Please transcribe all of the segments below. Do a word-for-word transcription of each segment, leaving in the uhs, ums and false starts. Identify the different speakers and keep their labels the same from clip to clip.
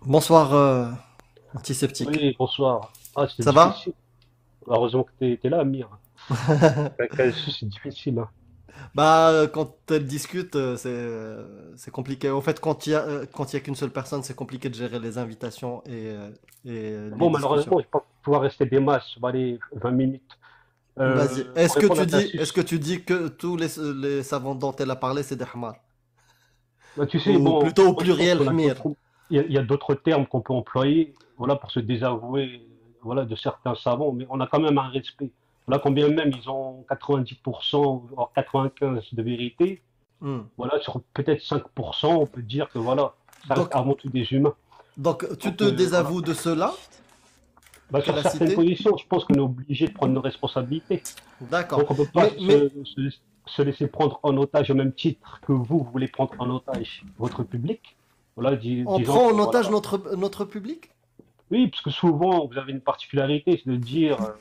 Speaker 1: Bonsoir, euh, antiseptique.
Speaker 2: Oui, bonsoir. Ah, c'était
Speaker 1: Ça va?
Speaker 2: difficile. Heureusement que t'es, t'es là, Amir. Avec un c'est difficile, hein.
Speaker 1: Bah, euh, quand elle discute, euh, c'est euh, c'est compliqué. En fait, quand il y a, euh, quand il y a qu'une seule personne, c'est compliqué de gérer les invitations et, euh, et euh, les
Speaker 2: Bon,
Speaker 1: discussions.
Speaker 2: malheureusement, je vais pas pouvoir rester des masses. On va aller vingt minutes.
Speaker 1: Vas-y.
Speaker 2: Euh, pour
Speaker 1: Est-ce que
Speaker 2: répondre
Speaker 1: tu
Speaker 2: à ta
Speaker 1: dis, est-ce que
Speaker 2: sus.
Speaker 1: tu dis que tous les, les savants dont elle a parlé, c'est des hamars?
Speaker 2: Bah, tu sais,
Speaker 1: Ou
Speaker 2: bon,
Speaker 1: plutôt au
Speaker 2: moi, je pense
Speaker 1: pluriel,
Speaker 2: qu'on a
Speaker 1: hmir.
Speaker 2: d'autres, il y a, il y a d'autres termes qu'on peut employer, voilà, pour se désavouer, voilà, de certains savants, mais on a quand même un respect. Voilà, combien même ils ont quatre-vingt-dix pour cent, voire quatre-vingt-quinze de vérité.
Speaker 1: Hmm.
Speaker 2: Voilà, sur peut-être cinq pour cent, on peut dire que voilà, ça reste
Speaker 1: Donc,
Speaker 2: avant tout des humains.
Speaker 1: donc, tu
Speaker 2: Donc,
Speaker 1: te
Speaker 2: euh, voilà.
Speaker 1: désavoues de cela
Speaker 2: Bah,
Speaker 1: qu'elle
Speaker 2: sur
Speaker 1: a
Speaker 2: certaines
Speaker 1: cité?
Speaker 2: positions, je pense qu'on est obligé de prendre nos responsabilités.
Speaker 1: D'accord.
Speaker 2: Donc on ne peut pas
Speaker 1: Mais,
Speaker 2: se,
Speaker 1: mais
Speaker 2: se- se laisser prendre en otage au même titre que vous, vous voulez prendre en otage votre public. Voilà, dis-
Speaker 1: on
Speaker 2: disons
Speaker 1: prend
Speaker 2: que
Speaker 1: en otage
Speaker 2: voilà.
Speaker 1: notre, notre public?
Speaker 2: Oui, parce que souvent vous avez une particularité, c'est de dire,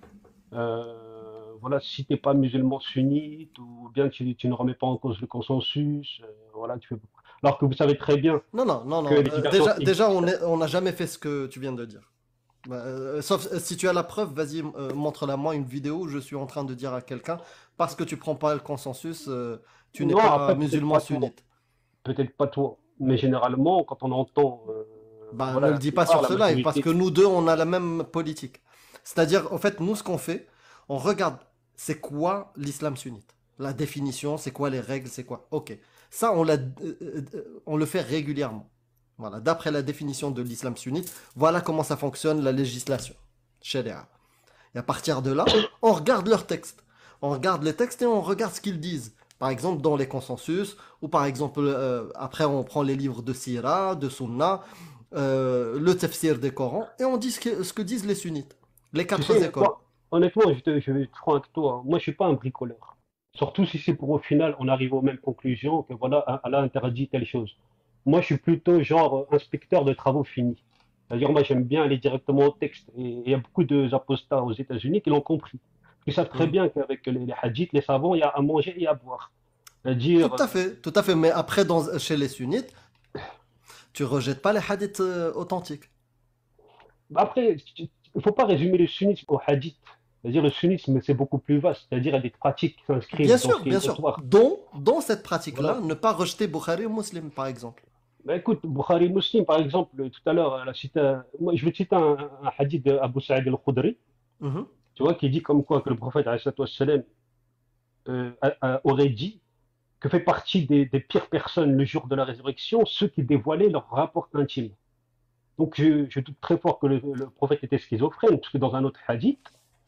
Speaker 2: euh, voilà, si t'es pas musulman sunnite ou bien tu, tu ne remets pas en cause le consensus, euh, voilà, tu fais. Alors que vous savez très bien
Speaker 1: Non, non, non,
Speaker 2: que
Speaker 1: non.
Speaker 2: les
Speaker 1: euh,
Speaker 2: divergences
Speaker 1: déjà, déjà, on
Speaker 2: existent.
Speaker 1: est- on n'a jamais fait ce que tu viens de dire. Bah, euh, sauf euh, si tu as la preuve, vas-y, euh, montre-la moi une vidéo où je suis en train de dire à quelqu'un, parce que tu prends pas le consensus, euh, tu n'es
Speaker 2: Non,
Speaker 1: pas
Speaker 2: après peut-être
Speaker 1: musulman
Speaker 2: pas toi,
Speaker 1: sunnite.
Speaker 2: peut-être pas toi, mais généralement quand on entend, euh,
Speaker 1: Bah, ne
Speaker 2: voilà,
Speaker 1: le
Speaker 2: la
Speaker 1: dis pas
Speaker 2: plupart,
Speaker 1: sur
Speaker 2: la
Speaker 1: ce live, parce
Speaker 2: majorité.
Speaker 1: que nous deux, on a la même politique. C'est-à-dire, en fait, nous, ce qu'on fait, on regarde, c'est quoi l'islam sunnite? La définition, c'est quoi les règles, c'est quoi? Ok. Ça, on, l'a, euh, euh, euh, on le fait régulièrement. Voilà, d'après la définition de l'islam sunnite, voilà comment ça fonctionne la législation. Sharia. Et à partir de là, on regarde leurs textes. On regarde les textes et on regarde ce qu'ils disent. Par exemple, dans les consensus, ou par exemple, euh, après, on prend les livres de Sira, de Sunna, euh, le tafsir des Corans, et on dit ce que, ce que disent les sunnites. Les
Speaker 2: Tu
Speaker 1: quatre
Speaker 2: sais,
Speaker 1: écoles.
Speaker 2: moi, honnêtement, je, te- je vais être franc avec toi. Moi, je suis pas un bricoleur. Surtout si c'est pour au final, on arrive aux mêmes conclusions que voilà, elle a interdit telle chose. Moi, je suis plutôt genre euh, inspecteur de travaux finis. C'est-à-dire, moi, j'aime bien aller directement au texte. Et il y a beaucoup d'apostats aux États-Unis qui l'ont compris. Ils savent très
Speaker 1: Hmm.
Speaker 2: bien qu'avec les, les hadiths, les savants, il y a à manger et à boire.
Speaker 1: Tout
Speaker 2: C'est-à-dire,
Speaker 1: à
Speaker 2: euh,
Speaker 1: fait, tout à fait. Mais après, dans, chez les sunnites, tu rejettes pas les hadiths euh, authentiques.
Speaker 2: après, il ne faut pas résumer le sunnisme au hadith. C'est-à-dire, le sunnisme, c'est beaucoup plus vaste. C'est-à-dire, il y a des pratiques qui
Speaker 1: Bien
Speaker 2: s'inscrivent dans ce
Speaker 1: sûr,
Speaker 2: qui est
Speaker 1: bien sûr.
Speaker 2: notoire.
Speaker 1: Dont, dans cette pratique-là,
Speaker 2: Voilà.
Speaker 1: ne pas rejeter Bukhari ou Muslim, par exemple.
Speaker 2: Bah, écoute, Bukhari Muslim, par exemple, tout à l'heure, elle a cité un- moi, je vais te citer un, un hadith d'Abu Sa'id al-Khudri,
Speaker 1: Mhm.
Speaker 2: tu vois, qui dit comme quoi que le prophète alayhi salatu wassalam, euh, a- a- aurait dit que fait partie des, des pires personnes le jour de la résurrection ceux qui dévoilaient leur rapport intime. Donc je, je doute très fort que le, le prophète était schizophrène, parce que dans un autre hadith,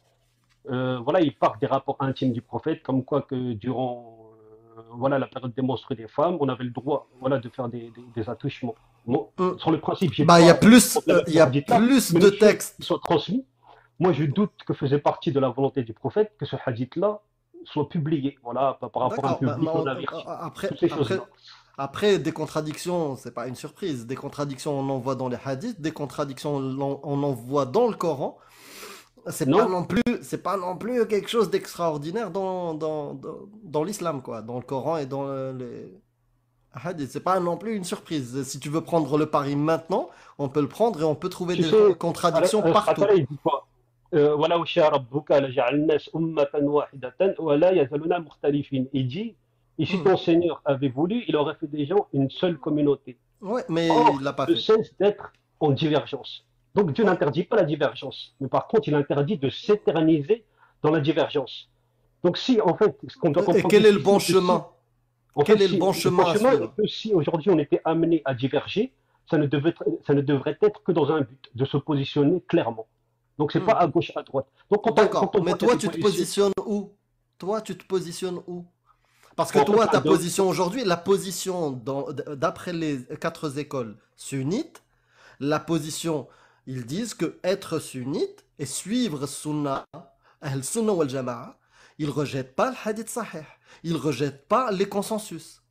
Speaker 2: euh, voilà, il parle des rapports intimes du prophète, comme quoi que durant euh, voilà, la période des menstrues des femmes, on avait le droit voilà, de faire des, des, des attouchements. Bon,
Speaker 1: Hmm.
Speaker 2: sur le principe, j'ai
Speaker 1: Bah, il y a
Speaker 2: pas de
Speaker 1: plus,
Speaker 2: problème
Speaker 1: euh,
Speaker 2: avec
Speaker 1: il y
Speaker 2: ce
Speaker 1: a
Speaker 2: hadith-là,
Speaker 1: plus
Speaker 2: mais
Speaker 1: de
Speaker 2: le fait qu'il
Speaker 1: textes.
Speaker 2: soit transmis, moi je doute que faisait partie de la volonté du prophète que ce hadith-là soit publié, voilà, par, par rapport à un
Speaker 1: D'accord. Bah,
Speaker 2: public
Speaker 1: bah,
Speaker 2: non
Speaker 1: on- euh,
Speaker 2: averti. Toutes
Speaker 1: après,
Speaker 2: ces
Speaker 1: après,
Speaker 2: choses-là.
Speaker 1: après, des contradictions, c'est pas une surprise. Des contradictions, on en voit dans les hadiths. Des contradictions, on en on en voit dans le Coran. C'est pas
Speaker 2: Non?
Speaker 1: non plus, c'est pas non plus quelque chose d'extraordinaire dans, dans, dans, dans l'islam, quoi. Dans le Coran et dans euh, les hadiths. C'est pas non plus une surprise. Si tu veux prendre le pari maintenant, on peut le prendre et on peut trouver
Speaker 2: Tu
Speaker 1: des
Speaker 2: sais,
Speaker 1: contradictions
Speaker 2: Allah subhanahu wa
Speaker 1: partout.
Speaker 2: ta'ala, il dit quoi? Euh, ولو شاء ربك لجعل الناس أمة واحدة ولا يزالون مختلفين. Il dit, et si
Speaker 1: Hmm.
Speaker 2: ton Seigneur avait voulu, il aurait fait des gens une seule communauté.
Speaker 1: Ouais, mais il
Speaker 2: Or,
Speaker 1: l'a pas
Speaker 2: ils ne
Speaker 1: fait.
Speaker 2: cessent d'être en divergence. Donc Dieu
Speaker 1: Ouais.
Speaker 2: n'interdit pas la divergence, mais par contre, il interdit de s'éterniser dans la divergence. Donc si, en fait, ce qu'on doit
Speaker 1: Et
Speaker 2: comprendre
Speaker 1: quel est le
Speaker 2: ici,
Speaker 1: bon
Speaker 2: c'est que si,
Speaker 1: chemin?
Speaker 2: en fait,
Speaker 1: Quel est le
Speaker 2: si
Speaker 1: bon
Speaker 2: le bon
Speaker 1: chemin à
Speaker 2: chemin est
Speaker 1: suivre?
Speaker 2: que si aujourd'hui on était amené à diverger, ça ne, devait, ça ne devrait être que dans un but, de se positionner clairement. Donc c'est pas
Speaker 1: Hmm.
Speaker 2: à gauche, à droite. Donc quand on,
Speaker 1: D'accord,
Speaker 2: quand on
Speaker 1: mais
Speaker 2: voit qu'il y a
Speaker 1: toi,
Speaker 2: des
Speaker 1: tu te
Speaker 2: positions,
Speaker 1: positionnes où? Toi, tu te positionnes où? Parce que
Speaker 2: en fait,
Speaker 1: toi,
Speaker 2: là,
Speaker 1: ta
Speaker 2: de-
Speaker 1: position aujourd'hui, la position dans- d'après les quatre écoles sunnites, la position, ils disent que être sunnite et suivre sunna, al sunna wal jama'a, ils rejettent pas le hadith sahih, ils rejettent pas les consensus.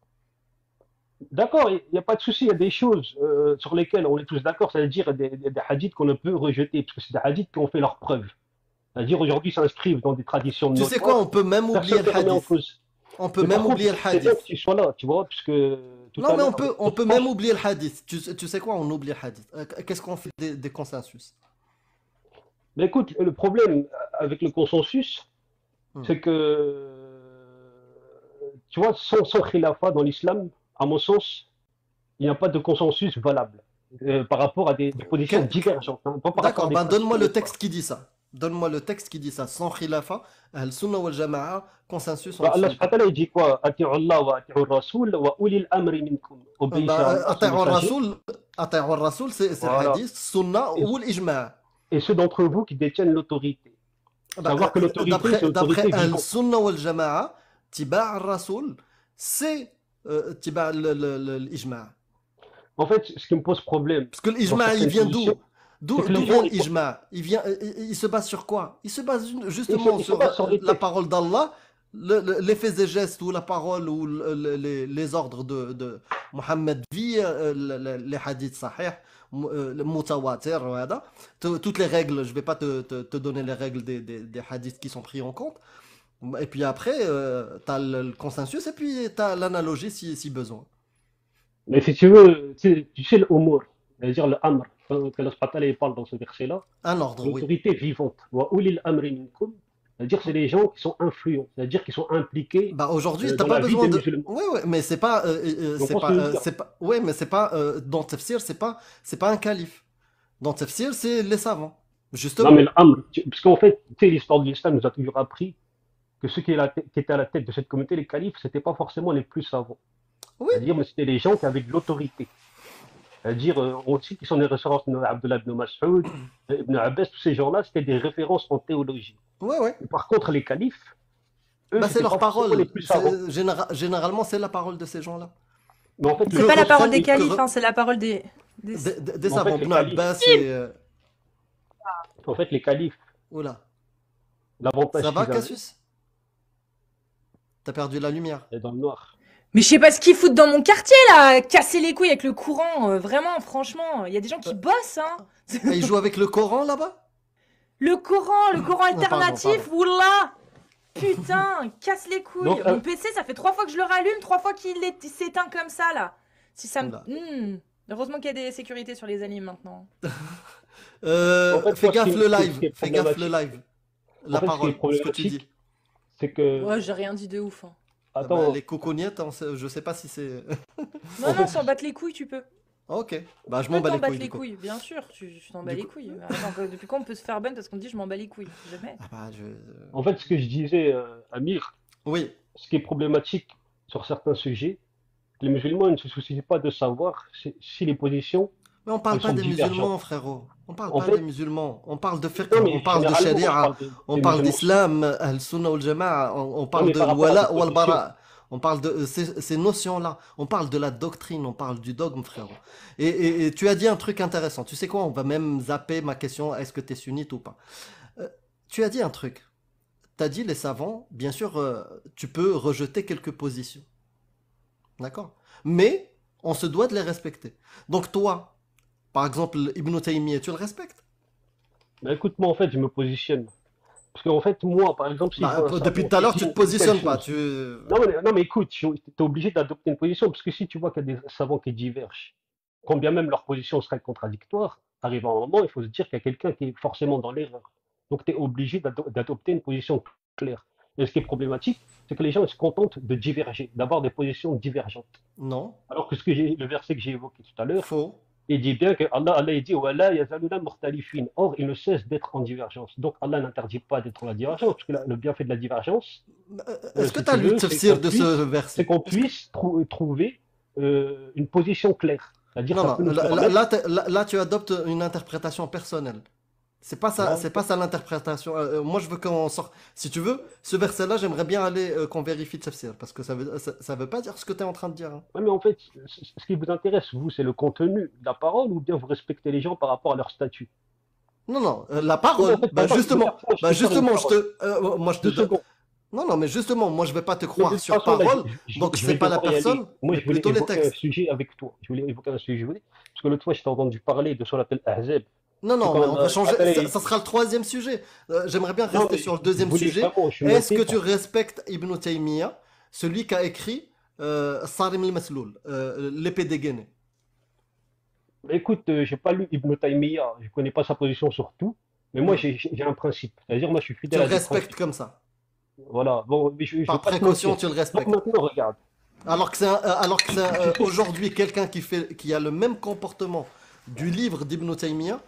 Speaker 2: d'accord, il n'y a pas de souci, il y a des choses euh, sur lesquelles on est tous d'accord, c'est-à-dire des, des, des hadiths qu'on ne peut rejeter, parce que c'est des hadiths qui ont fait leurs preuves. C'est-à-dire aujourd'hui s'inscrivent dans des traditions
Speaker 1: Tu sais quoi, on
Speaker 2: notoires,
Speaker 1: peut même oublier
Speaker 2: personne ne
Speaker 1: le
Speaker 2: les remet en
Speaker 1: hadith.
Speaker 2: cause.
Speaker 1: On peut
Speaker 2: Mais par
Speaker 1: même
Speaker 2: contre,
Speaker 1: oublier le
Speaker 2: c'est bien que
Speaker 1: hadith.
Speaker 2: tu sois là, tu vois, puisque tout
Speaker 1: Non,
Speaker 2: à
Speaker 1: mais on
Speaker 2: l'heure,
Speaker 1: peut,
Speaker 2: avec
Speaker 1: on
Speaker 2: notre
Speaker 1: peut même
Speaker 2: échange,
Speaker 1: oublier le hadith. Tu, sais tu sais quoi, on oublie le hadith. Euh, Qu'est-ce qu'on fait des, des consensus?
Speaker 2: mais écoute, le problème avec le consensus,
Speaker 1: Hmm.
Speaker 2: c'est que, tu vois, sans, sans khilafa dans l'islam, à mon sens, il n'y a pas de consensus valable euh, par rapport à des, des positions
Speaker 1: Que- que-
Speaker 2: divergentes, hein, pas par rapport à
Speaker 1: D'accord,
Speaker 2: des
Speaker 1: ben
Speaker 2: principes
Speaker 1: donne-moi
Speaker 2: et des
Speaker 1: le
Speaker 2: fois.
Speaker 1: texte qui dit ça. Donne-moi le texte qui dit ça. Sans khilafa, al-sunnah wal jama'a, consensus
Speaker 2: Bah,
Speaker 1: entre
Speaker 2: Allah
Speaker 1: sunnite.
Speaker 2: subhanahu wa ta'ala, il dit quoi? Ati'u Allah wa ati'u Rasoul wa ulil amri minkum.
Speaker 1: Euh,
Speaker 2: Obéissez à
Speaker 1: Ben,
Speaker 2: Allah, son
Speaker 1: ata'u
Speaker 2: messager.
Speaker 1: rasoul, ata'u rasoul, c'est c'est le
Speaker 2: Voilà.
Speaker 1: hadith, sunnah
Speaker 2: Et,
Speaker 1: ou l'ijma'.
Speaker 2: et ceux d'entre vous qui détiennent l'autorité.
Speaker 1: Ben,
Speaker 2: Savoir que
Speaker 1: euh,
Speaker 2: l'autorité, c'est
Speaker 1: d'après, d'après
Speaker 2: l'autorité vivante.
Speaker 1: al-sunnah wal jama'a, tiba' al-rasoul, c'est euh, tiba' le- le- le- l'ijma'.
Speaker 2: En fait, ce qui me pose problème
Speaker 1: Parce que
Speaker 2: dans
Speaker 1: l'ijma', il
Speaker 2: certaines
Speaker 1: vient
Speaker 2: positions,
Speaker 1: d'où?
Speaker 2: c'est
Speaker 1: D'où
Speaker 2: que les
Speaker 1: d'où
Speaker 2: gens,
Speaker 1: vient
Speaker 2: ils,
Speaker 1: l'ijma'? Il vient, il, il se base sur quoi? Il se base
Speaker 2: ils se,
Speaker 1: justement
Speaker 2: ils se
Speaker 1: sur
Speaker 2: basent sur
Speaker 1: euh,
Speaker 2: des
Speaker 1: la
Speaker 2: textes.
Speaker 1: parole d'Allah, le- le- les faits et gestes ou la parole ou le- le- les, les ordres de, de Mohammed via euh, le- le- les hadiths sahih, m- euh, le mutawatir, voilà. Tout- toutes les règles, je vais pas te, te- te donner les règles des, des- des hadiths qui sont pris en compte. Et puis après, tu as le, le consensus et puis tu as l'analogie si, si besoin.
Speaker 2: Mais si tu veux, tu sais, tu sais le umur, c'est-à-dire le amr, quand que Allah subhanahu wa ta'ala, il parle dans ce verset-là,
Speaker 1: Un ordre, oui.
Speaker 2: l'autorité vivante. Wa ulil amri minkum, c'est-à-dire c'est les gens qui sont influents, c'est-à-dire qui sont impliqués
Speaker 1: Bah aujourd'hui,
Speaker 2: euh,
Speaker 1: t'as
Speaker 2: dans
Speaker 1: pas
Speaker 2: la vie
Speaker 1: besoin
Speaker 2: des
Speaker 1: de.
Speaker 2: musulmans.
Speaker 1: Ouais, ouais, mais c'est pas, euh, euh,
Speaker 2: Donc,
Speaker 1: c'est
Speaker 2: on ce
Speaker 1: pas,
Speaker 2: que je veux
Speaker 1: euh,
Speaker 2: dire.
Speaker 1: c'est pas. Ouais, mais c'est pas euh, dans Tafsir, c'est pas, c'est pas un calife. Dans Tafsir, c'est les savants,
Speaker 2: Non, mais
Speaker 1: justement.
Speaker 2: l'amr, tu- parce qu'en fait, tu sais, l'histoire de l'islam nous a toujours appris que ceux qui, est la tête- qui étaient à la tête de cette communauté, les califes, c'était pas forcément les plus savants.
Speaker 1: Oui.
Speaker 2: C'est-à-dire, mais c'était les gens qui avaient de l'autorité. C'est-à-dire, euh, on sait qui sont les références de Abdullah ibn Mas'ud, ibn Abbas, tous ces gens-là, c'était des références en théologie.
Speaker 1: Ouais, ouais.
Speaker 2: Mais par contre, les califes, eux,
Speaker 1: Bah c'est
Speaker 2: c'était
Speaker 1: leur
Speaker 2: pas forcément les
Speaker 1: parole.
Speaker 2: plus savants.
Speaker 1: C'est- généra- généralement, c'est la parole de ces gens-là.
Speaker 2: Mais en fait,
Speaker 1: Que
Speaker 2: le
Speaker 3: C'est pas la parole
Speaker 2: concept,
Speaker 3: des
Speaker 1: reprennent, que
Speaker 3: califes,
Speaker 1: re-
Speaker 3: hein, c'est la parole des, des...
Speaker 1: des, des- des
Speaker 2: en fait,
Speaker 1: savants.
Speaker 2: les
Speaker 1: Ibn
Speaker 2: califes,
Speaker 1: Abbas et. euh,
Speaker 2: en fait, les califes,
Speaker 1: Oula.
Speaker 2: l'avantage
Speaker 1: Ça va,
Speaker 2: qu'ils avaient,
Speaker 1: Cassius? T'as perdu la lumière.
Speaker 2: c'est dans le noir.
Speaker 3: Mais je sais pas ce qu'ils foutent dans mon quartier, là. Casser les couilles avec le courant, euh, vraiment, franchement. Il y a des gens qui
Speaker 1: Euh,
Speaker 3: bossent, hein.
Speaker 1: Et ils jouent avec le Coran là-bas?
Speaker 3: Le courant, le courant
Speaker 1: Ah, pardon,
Speaker 3: alternatif,
Speaker 1: pardon.
Speaker 3: oula. Putain, casse les couilles.
Speaker 2: Donc, euh,
Speaker 3: Mon P C, ça fait trois fois que je le rallume, trois fois qu'il est- s'éteint comme ça, là. Si ça me...
Speaker 1: Oula.
Speaker 3: Hmm. Heureusement qu'il y a des sécurités sur les alims maintenant.
Speaker 1: Euh,
Speaker 2: en fait,
Speaker 1: fais
Speaker 2: moi, ce
Speaker 1: gaffe
Speaker 2: qui,
Speaker 1: le
Speaker 2: ce qui- ce
Speaker 1: live.
Speaker 2: qui est
Speaker 1: Fais gaffe le
Speaker 2: problématique,
Speaker 1: live.
Speaker 2: en
Speaker 1: La
Speaker 2: fait, ce qui est
Speaker 1: parole, ce que tu dis.
Speaker 2: problématique, c'est que,
Speaker 3: Ouais, j'ai rien dit de ouf, hein.
Speaker 1: Ah bah,
Speaker 2: attends,
Speaker 1: les cocognettes, on sait- je sais pas si c'est.
Speaker 3: Non,
Speaker 2: en
Speaker 3: non,
Speaker 2: fait,
Speaker 3: s'en battre les couilles, tu peux.
Speaker 1: Ok, bah je
Speaker 3: Tu
Speaker 1: m'en
Speaker 3: peux
Speaker 1: bats
Speaker 3: t'en
Speaker 1: les
Speaker 3: battre
Speaker 1: couilles
Speaker 3: les
Speaker 1: du coup.
Speaker 3: couilles, bien sûr, tu tu t'en bats
Speaker 1: Du
Speaker 3: les
Speaker 1: coup.
Speaker 3: couilles. Attends, que- depuis quand on peut se faire ban parce qu'on dit je m'en bats les couilles? Jamais.
Speaker 1: Ah bah je.
Speaker 2: en fait, ce que je disais, euh, Amir,
Speaker 1: Oui,
Speaker 2: ce qui est problématique sur certains sujets, les musulmans ne se soucient pas de savoir si, si les positions,
Speaker 1: mais on parle
Speaker 2: elles
Speaker 1: pas
Speaker 2: sont
Speaker 1: des musulmans,
Speaker 2: divergentes.
Speaker 1: frérot. On parle
Speaker 2: En
Speaker 1: pas des
Speaker 2: fait,
Speaker 1: musulmans. On parle de fiqh,
Speaker 2: non,
Speaker 1: on
Speaker 2: mais
Speaker 1: parle de
Speaker 2: généralement, je
Speaker 1: sharia,
Speaker 2: parle de-
Speaker 1: on
Speaker 2: des
Speaker 1: parle
Speaker 2: musulmans.
Speaker 1: d'islam, al-sunnah wal jama'a, on, on
Speaker 2: Non,
Speaker 1: parle
Speaker 2: mais
Speaker 1: de
Speaker 2: par rapport à des
Speaker 1: wala wal
Speaker 2: positions,
Speaker 1: bara. On parle de euh, ces, ces notions-là. On parle de la doctrine, on parle du dogme, frérot. Et, et- et tu as dit un truc intéressant. Tu sais quoi? On va même zapper ma question, est-ce que tu es sunnite ou pas? Euh, tu as dit un truc. Tu as dit les savants, bien sûr, euh, tu peux rejeter quelques positions. D'accord? Mais on se doit de les respecter. Donc toi, par exemple, Ibn Taymiyyah, tu le respectes?
Speaker 2: bah, écoute, moi, en fait, je me positionne. Parce qu'en fait, moi, par exemple, si je
Speaker 1: Bah,
Speaker 2: vois un
Speaker 1: depuis
Speaker 2: savant
Speaker 1: tout à
Speaker 2: qui
Speaker 1: l'heure,
Speaker 2: dit
Speaker 1: tu te
Speaker 2: telle
Speaker 1: positionnes pas.
Speaker 2: chose,
Speaker 1: Tu...
Speaker 2: non, mais, non, mais écoute, tu es obligé d'adopter une position, parce que si tu vois qu'il y a des savants qui divergent, quand bien même leur position serait contradictoire, arrive un moment, il faut se dire qu'il y a quelqu'un qui est forcément dans l'erreur. Donc, tu es obligé d'ado- d'adopter une position claire. Et ce qui est problématique, c'est que les gens ils se contentent de diverger, d'avoir des positions divergentes.
Speaker 1: Non,
Speaker 2: Alors que, ce que j'ai- le verset que j'ai évoqué tout à l'heure,
Speaker 1: faux.
Speaker 2: il dit bien que Allah, Allah il dit Wala yazaluna mukhtalifin. Or, il ne cesse d'être en divergence. Donc, Allah n'interdit pas d'être en divergence, parce que la- le bienfait de la divergence,
Speaker 1: Euh,
Speaker 2: euh,
Speaker 1: Est-ce que
Speaker 2: si
Speaker 1: tu as
Speaker 2: tu
Speaker 1: lu le
Speaker 2: veux, c'est
Speaker 1: tafsir
Speaker 2: qu'on
Speaker 1: de ce
Speaker 2: puisse, c'est
Speaker 1: verset?
Speaker 2: qu'on
Speaker 1: Est-ce que-
Speaker 2: puisse trou- trouver euh, une position claire. C'est-à-dire,
Speaker 1: Non,
Speaker 2: ça
Speaker 1: non,
Speaker 2: peut nous
Speaker 1: là, là,
Speaker 2: permettre.
Speaker 1: là, t'es- là- là, tu adoptes une interprétation personnelle. C'est pas ça,
Speaker 2: Non,
Speaker 1: c'est pas ça l'interprétation. Euh, euh, moi, je veux qu'on sorte. Si tu veux, ce verset-là, j'aimerais bien aller euh, qu'on vérifie le tafsir, parce que ça veut, ça, ça veut pas dire ce que tu es en train de dire, hein.
Speaker 2: ouais, mais en fait, c- ce qui vous intéresse, vous, c'est le contenu de la parole ou bien vous respectez les gens par rapport à leur statut?
Speaker 1: Non, non, euh, la
Speaker 2: Non,
Speaker 1: parole.
Speaker 2: en fait,
Speaker 1: Bah
Speaker 2: attends, je veux
Speaker 1: justement,
Speaker 2: faire ça, je
Speaker 1: bah
Speaker 2: veux faire une
Speaker 1: justement, je
Speaker 2: parole.
Speaker 1: te, euh, moi, je te
Speaker 2: Deux
Speaker 1: donne.
Speaker 2: secondes.
Speaker 1: Non, non, mais justement, moi, je vais pas te
Speaker 2: Mais de
Speaker 1: croire
Speaker 2: toute
Speaker 1: sur
Speaker 2: façon, là,
Speaker 1: parole,
Speaker 2: je, je-
Speaker 1: donc
Speaker 2: je
Speaker 1: c'est
Speaker 2: vais
Speaker 1: pas la
Speaker 2: devoir y aller.
Speaker 1: personne,
Speaker 2: Moi,
Speaker 1: mais
Speaker 2: je voulais
Speaker 1: plutôt les
Speaker 2: évoquer un
Speaker 1: textes.
Speaker 2: sujet avec toi. Je voulais évoquer un sujet. Parce que l'autre fois, je t'ai entendu parler de ce qu'on appelle Ahzab.
Speaker 1: Non,
Speaker 2: C'est
Speaker 1: non, mais
Speaker 2: quand
Speaker 1: on va
Speaker 2: euh,
Speaker 1: changer.
Speaker 2: Attends,
Speaker 1: Ça,
Speaker 2: il-
Speaker 1: ça sera le troisième sujet. Euh, j'aimerais bien
Speaker 2: non,
Speaker 1: rester
Speaker 2: mais
Speaker 1: sur le
Speaker 2: je
Speaker 1: deuxième
Speaker 2: voulais
Speaker 1: sujet.
Speaker 2: vraiment, je suis
Speaker 1: Est-ce
Speaker 2: monté
Speaker 1: que tu
Speaker 2: pour.
Speaker 1: respectes Ibn Taymiyyah celui qui a écrit euh, Sarim al-Masloul, euh, l'épée dégainée.
Speaker 2: Écoute, euh, j'ai pas lu Ibn Taymiyyah, je connais pas sa position sur tout, mais moi
Speaker 1: Hmm.
Speaker 2: j'ai j'ai un principe. C'est-à-dire, moi je suis
Speaker 1: Tu
Speaker 2: fidèle
Speaker 1: le
Speaker 2: à des
Speaker 1: respectes
Speaker 2: principes.
Speaker 1: comme ça.
Speaker 2: Voilà, bon, mais je, je vais
Speaker 1: Par
Speaker 2: pas te
Speaker 1: précaution,
Speaker 2: mentir.
Speaker 1: tu le
Speaker 2: Donc
Speaker 1: respectes.
Speaker 2: maintenant, regarde.
Speaker 1: Alors que c'est un- euh, alors que c'est un,
Speaker 2: Tu
Speaker 1: euh,
Speaker 2: sais,
Speaker 1: aujourd'hui quelqu'un qui fait, qui a le même comportement du livre d'Ibn Taymiyyah,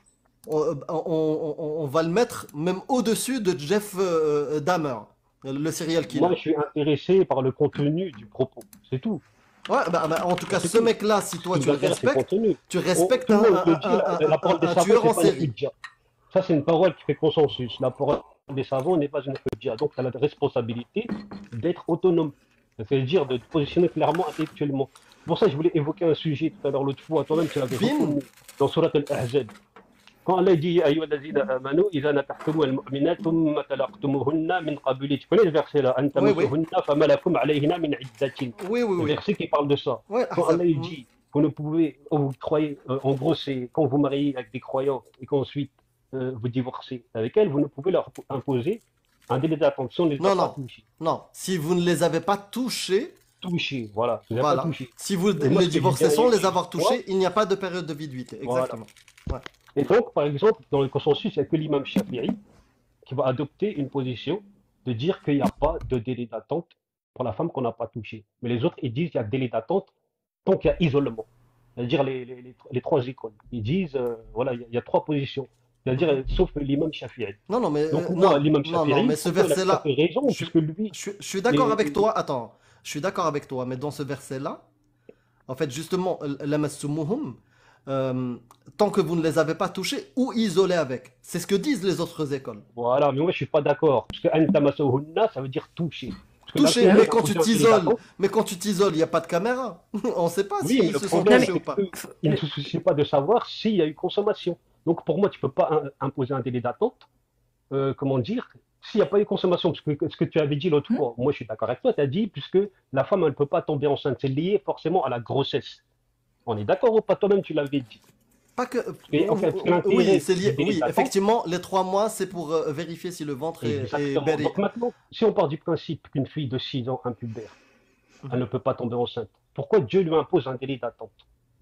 Speaker 1: on, on- on- on va le mettre même au-dessus de Jeff euh, Dahmer, le serial killer.
Speaker 2: moi je suis intéressé par le contenu du propos, c'est tout.
Speaker 1: Ouais, bah, bah, en tout cas,
Speaker 2: C'est
Speaker 1: ce
Speaker 2: tout.
Speaker 1: mec-là, si
Speaker 2: Ce
Speaker 1: toi
Speaker 2: qui
Speaker 1: tu le
Speaker 2: m'intéresse, c'est le
Speaker 1: respectes,
Speaker 2: contenu.
Speaker 1: tu
Speaker 2: On-
Speaker 1: respectes
Speaker 2: tout
Speaker 1: un,
Speaker 2: le monde le
Speaker 1: un-
Speaker 2: dit, la,
Speaker 1: un-
Speaker 2: la
Speaker 1: un-
Speaker 2: parole des
Speaker 1: un
Speaker 2: savants,
Speaker 1: tueur
Speaker 2: c'est
Speaker 1: en
Speaker 2: pas une
Speaker 1: série.
Speaker 2: hujja. Ça, c'est une parole qui fait consensus. La parole des savants n'est pas une hujja. Donc, tu as la responsabilité d'être autonome. C'est-à-dire de te positionner clairement intellectuellement. Pour ça, je voulais évoquer un sujet tout à l'heure, l'autre fois. Toi-même, tu l'avais
Speaker 1: Bim,
Speaker 2: reconnu dans Surat Al-Ahzab. Quand Allah dit Ya ayyuhallazina amanu, idha nakahtumu al-mu'minat thumma talaqtumuhunna min qabli. Tu connais le verset là? An
Speaker 1: oui, oui,
Speaker 2: tamassuhunna fama lakum alayhinna min iddatin.
Speaker 1: oui, oui,
Speaker 2: Le
Speaker 1: oui.
Speaker 2: verset qui parle de ça.
Speaker 1: Ouais,
Speaker 2: Quand
Speaker 1: Ahzab.
Speaker 2: Allah il
Speaker 1: Hmm.
Speaker 2: dit, vous ne pouvez, oh, vous croyez, euh, en gros, c'est quand vous mariez avec des croyants et qu'ensuite euh, vous divorcez avec elles, vous ne pouvez leur imposer un délai d'attente. Si on ne les a
Speaker 1: Non,
Speaker 2: pas
Speaker 1: non,
Speaker 2: touchés,
Speaker 1: non. Si vous ne les avez pas touchés,
Speaker 2: touchés, voilà, vous n'avez pas
Speaker 1: voilà.
Speaker 2: touché.
Speaker 1: Si vous
Speaker 2: Et moi,
Speaker 1: les
Speaker 2: ce que j'ai
Speaker 1: divorcez sans
Speaker 2: derrière
Speaker 1: les
Speaker 2: chez
Speaker 1: avoir
Speaker 2: toi,
Speaker 1: touchés, il n'y a pas de période de viduité.
Speaker 2: voilà.
Speaker 1: Exactement. Ouais.
Speaker 2: Et donc, par exemple, dans le consensus, il n'y a que l'imam Shafi'i qui va adopter une position de dire qu'il n'y a pas de délai d'attente pour la femme qu'on n'a pas touchée. Mais les autres, ils disent qu'il y a délai d'attente tant qu'il y a isolement. C'est-à-dire les, les, les, les trois écoles. Ils disent, euh, voilà, il y, a- il y a trois positions. C'est-à-dire,
Speaker 1: Mhm.
Speaker 2: euh, sauf l'imam Shafi'i.
Speaker 1: Non, non, mais
Speaker 2: Donc
Speaker 1: euh,
Speaker 2: moi,
Speaker 1: non,
Speaker 2: l'imam
Speaker 1: non, non,
Speaker 2: Shafi'i,
Speaker 1: mais ce
Speaker 2: pourquoi il a tout à
Speaker 1: verset-là,
Speaker 2: fait raison,
Speaker 1: je,
Speaker 2: puisque lui,
Speaker 1: je, je suis d'accord
Speaker 2: et,
Speaker 1: avec
Speaker 2: et-
Speaker 1: toi. Attends, je suis d'accord avec toi, mais dans ce verset-là, en fait, justement, lamassumuhum, euh, tant que vous ne les avez pas touchés ou isolés avec. C'est ce que disent les autres écoles.
Speaker 2: voilà, mais moi je suis pas d'accord. Parce que antamassohunna, ça veut dire toucher. Parce que là,
Speaker 1: Toucher,
Speaker 2: tout le
Speaker 3: Bah
Speaker 1: mais
Speaker 3: oui.
Speaker 2: monde a
Speaker 1: quand tu
Speaker 2: posé un délai
Speaker 1: t'isoles,
Speaker 2: d'attente.
Speaker 1: mais quand tu t'isoles, il n'y a pas de caméra. On ne sait pas
Speaker 2: Oui, mais
Speaker 1: s'ils
Speaker 2: le
Speaker 1: se sont
Speaker 3: Non
Speaker 2: problème,
Speaker 1: touchés
Speaker 3: mais
Speaker 1: ou
Speaker 2: c'est
Speaker 1: pas.
Speaker 2: qu'il ne se soucie pas de savoir s'il y a eu consommation. Donc pour moi, tu ne peux pas im- imposer un délai d'attente, euh, comment dire, s'il n'y a pas eu consommation. Parce que ce que tu avais dit l'autre
Speaker 3: Hmm.
Speaker 2: fois, moi je suis d'accord avec toi, tu as dit, puisque la femme, elle ne peut pas tomber enceinte. C'est lié forcément à la grossesse. On est d'accord ou pas? Toi-même, tu l'avais dit.
Speaker 1: Pas que.
Speaker 2: Et en fait, parce que
Speaker 1: Oui,
Speaker 2: l'intérêt
Speaker 1: c'est
Speaker 2: du
Speaker 1: lié.
Speaker 2: délai
Speaker 1: Oui,
Speaker 2: d'attente,
Speaker 1: effectivement, les trois mois, c'est pour euh, vérifier si le ventre est, est
Speaker 2: exactement.
Speaker 1: béré.
Speaker 2: Donc maintenant, si on part du principe qu'une fille de six ans impubère, elle ne peut pas tomber enceinte, pourquoi Dieu lui impose un délai d'attente?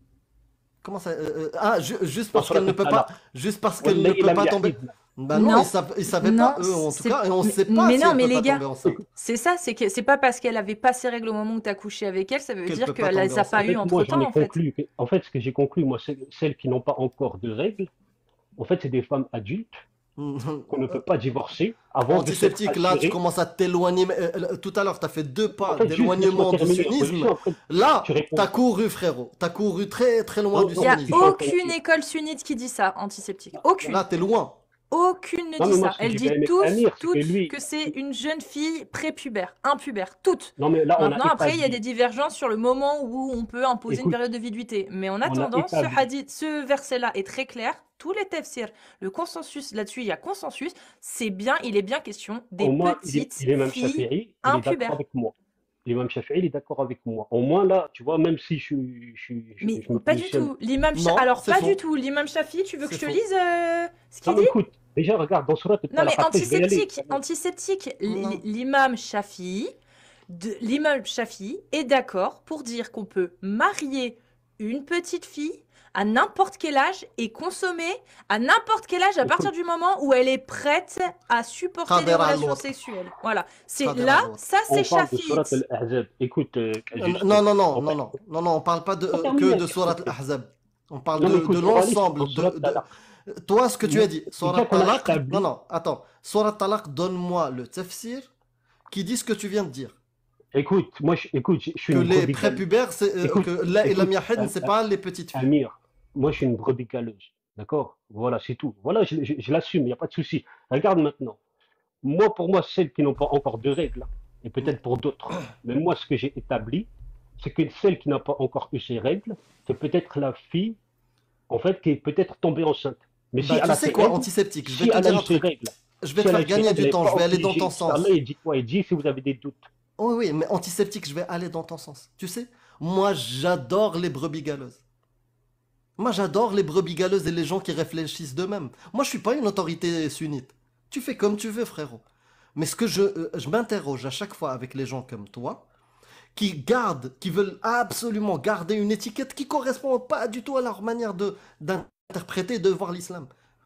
Speaker 1: Comment ça euh, euh, Ah, ju- juste
Speaker 2: Dans
Speaker 1: parce qu'elle
Speaker 2: Surat
Speaker 1: ne peut pas,
Speaker 2: Al-Talaq.
Speaker 1: juste parce qu'elle ne
Speaker 2: Wallahi
Speaker 1: peut
Speaker 2: lam
Speaker 1: pas tomber.
Speaker 2: yahidna.
Speaker 1: Bah non, ils
Speaker 3: Non,
Speaker 1: savent, ils savaient
Speaker 3: non,
Speaker 1: pas eux en tout
Speaker 3: c'est
Speaker 1: cas, et on
Speaker 3: mais,
Speaker 1: sait pas
Speaker 3: mais
Speaker 1: si
Speaker 3: non,
Speaker 1: elle
Speaker 3: mais
Speaker 1: peut
Speaker 3: les
Speaker 1: pas tomber
Speaker 3: gars,
Speaker 1: enceinte.
Speaker 3: c'est ça, c'est que c'est pas parce qu'elle avait pas ses règles au moment où tu as couché avec elle, ça veut
Speaker 1: Qu'elle
Speaker 3: dire
Speaker 1: peut pas
Speaker 3: qu'elle
Speaker 1: tomber
Speaker 3: les a pas
Speaker 1: enceinte.
Speaker 2: En
Speaker 3: eu
Speaker 2: fait, moi,
Speaker 3: entre
Speaker 2: j'en
Speaker 3: temps
Speaker 2: ai
Speaker 3: en fait.
Speaker 2: conclu. que- En fait, ce que j'ai conclu, moi, c'est celles qui n'ont pas encore de règles, en fait, c'est des femmes adultes qu'on ne peut pas divorcer avant de s'être
Speaker 1: Antiseptique, là, tu
Speaker 2: assuré.
Speaker 1: commences à t'éloigner. mais, euh, euh, tout à l'heure, tu as fait deux
Speaker 2: En
Speaker 1: pas
Speaker 2: fait, juste laisse-moi
Speaker 1: d'éloignement du
Speaker 2: terminer la
Speaker 1: sunnisme.
Speaker 2: position, après
Speaker 1: Là,
Speaker 2: tu réponds.
Speaker 1: t'as couru, frérot. T'as couru très très loin
Speaker 2: Non,
Speaker 1: du
Speaker 3: Il
Speaker 2: non,
Speaker 3: y a
Speaker 2: mais
Speaker 1: sunnisme.
Speaker 2: c'est pas
Speaker 3: aucune
Speaker 2: intéressant.
Speaker 3: école sunnite qui dit ça, antiseptique. Aucune.
Speaker 1: Là, t'es loin.
Speaker 3: Aucune ne
Speaker 2: Non,
Speaker 3: dit
Speaker 2: mais moi,
Speaker 3: ça.
Speaker 2: ce que
Speaker 3: Elle
Speaker 2: j'ai bien
Speaker 3: dit
Speaker 2: aimé
Speaker 3: tous,
Speaker 2: Amir, c'est que
Speaker 3: toutes,
Speaker 2: lui.
Speaker 3: que c'est une jeune fille prépubère, impubère, toutes.
Speaker 2: Non, mais là, on a
Speaker 3: Maintenant, après, il y a des
Speaker 2: établi.
Speaker 3: divergences sur le moment où on peut imposer une
Speaker 2: Écoute,
Speaker 3: période de viduité. Mais en
Speaker 2: on a
Speaker 3: attendant, ce
Speaker 2: établi.
Speaker 3: hadith, ce verset-là est très clair. Tous les tafsirs, le consensus là-dessus, il y a consensus. C'est bien, il est bien question des
Speaker 2: Au moins, il est,
Speaker 3: petites
Speaker 2: il est même
Speaker 3: filles
Speaker 2: Shafi'i, il est d'accord
Speaker 3: impubères.
Speaker 2: avec moi. L'imam Shafi'i, il est d'accord avec moi. Au moins, là, tu vois, même si je, suis- je, suis- je,
Speaker 3: Mais
Speaker 2: je me
Speaker 3: pas du
Speaker 2: positionne.
Speaker 3: tout. L'imam Sha-
Speaker 1: Non,
Speaker 3: Alors,
Speaker 1: c'est
Speaker 3: pas
Speaker 1: faux.
Speaker 3: du tout. L'imam Shafi, tu veux que
Speaker 1: C'est
Speaker 3: je te
Speaker 1: faux.
Speaker 3: lise euh, ce
Speaker 2: Non,
Speaker 3: qu'il
Speaker 2: mais
Speaker 3: dit?
Speaker 2: écoute, déjà, regarde, dans Surat
Speaker 3: Non, mais
Speaker 2: Al-Talaq, après, je vais y aller.
Speaker 3: antiseptique, antiseptique. L-
Speaker 1: Non.
Speaker 3: L'imam Shafi, de- l'imam Shafi est d'accord pour dire qu'on peut marier une petite fille à n'importe quel âge et consommer à n'importe quel âge à
Speaker 2: Écoute,
Speaker 3: partir du moment où elle est prête à supporter des
Speaker 1: Qadir
Speaker 3: relations
Speaker 1: al-l'autre.
Speaker 3: sexuelles. Voilà. C'est
Speaker 1: Qadir
Speaker 3: là,
Speaker 1: al-l'autre.
Speaker 3: ça
Speaker 2: on
Speaker 3: c'est
Speaker 2: parle de Surat
Speaker 3: Shafiite.
Speaker 2: Al-Ahzab. Écoute, euh,
Speaker 1: Euh,
Speaker 2: juste,
Speaker 1: Non, non, non,
Speaker 2: en
Speaker 1: non,
Speaker 2: fait,
Speaker 1: non, non, non, on parle pas de,
Speaker 2: on
Speaker 1: euh,
Speaker 2: termine
Speaker 1: que
Speaker 2: la
Speaker 1: de
Speaker 2: s'il te
Speaker 1: Surat
Speaker 2: plaît.
Speaker 1: al-Ahzab. On parle
Speaker 2: Non, mais
Speaker 1: de,
Speaker 2: écoute,
Speaker 1: de
Speaker 2: on va aller
Speaker 1: l'ensemble.
Speaker 2: dans Surat
Speaker 1: De, de...
Speaker 2: Talaq.
Speaker 1: Toi, ce que tu as dit, Surat
Speaker 2: Déjà qu'on a
Speaker 1: Talaq. Non,
Speaker 2: établi,
Speaker 1: non, attends. Surat Talaq, donne-moi le tafsir qui dit ce que tu viens de dire.
Speaker 2: écoute, moi, je, écoute, je, je suis
Speaker 1: Que
Speaker 2: une
Speaker 1: les
Speaker 2: brebis galeuse.
Speaker 1: prépubères, c'est, euh,
Speaker 2: Écoute,
Speaker 1: que la et la
Speaker 2: écoute,
Speaker 1: miahid,
Speaker 2: euh,
Speaker 1: c'est
Speaker 2: euh,
Speaker 1: pas les petites filles.
Speaker 2: Amir, moi, je suis une brebis galeuse. D'accord? Voilà, c'est tout. Voilà, je, je, je l'assume, il n'y a pas de souci. Regarde maintenant. Moi, pour moi, celles qui n'ont pas encore de règles, et peut-être pour d'autres, mais moi, ce que j'ai établi, c'est que celle qui n'a pas encore eu ses règles, c'est peut-être la fille, en fait, qui est peut-être tombée enceinte. Mais si
Speaker 1: Bah,
Speaker 2: elle
Speaker 1: tu
Speaker 2: a
Speaker 1: sais
Speaker 2: ses
Speaker 1: quoi,
Speaker 2: règles,
Speaker 1: antiseptique, je
Speaker 2: si
Speaker 1: vais te
Speaker 2: elle a
Speaker 1: dire
Speaker 2: eu
Speaker 1: un
Speaker 2: ses
Speaker 1: truc.
Speaker 2: règles,
Speaker 1: Je vais
Speaker 2: si
Speaker 1: te
Speaker 2: elle a
Speaker 1: faire
Speaker 2: eu ses
Speaker 1: gagner
Speaker 2: règles,
Speaker 1: du
Speaker 2: elle n'est
Speaker 1: temps,
Speaker 2: pas
Speaker 1: je vais aller dans
Speaker 2: obligée.
Speaker 1: ton sens.
Speaker 2: Allah, il dit quoi? Il dit si vous avez des doutes.
Speaker 1: Oh oui, mais antiseptique, je vais aller dans ton sens. Tu sais, moi, j'adore les brebis galeuses. Moi, j'adore les brebis galeuses et les gens qui réfléchissent d'eux-mêmes. Moi, je suis pas une autorité sunnite. Tu fais comme tu veux, frérot. Mais ce que je, euh, je m'interroge à chaque fois avec les gens comme toi, qui gardent, qui veulent absolument garder une étiquette qui correspond pas du tout à leur manière de d'interpréter, de voir l'islam.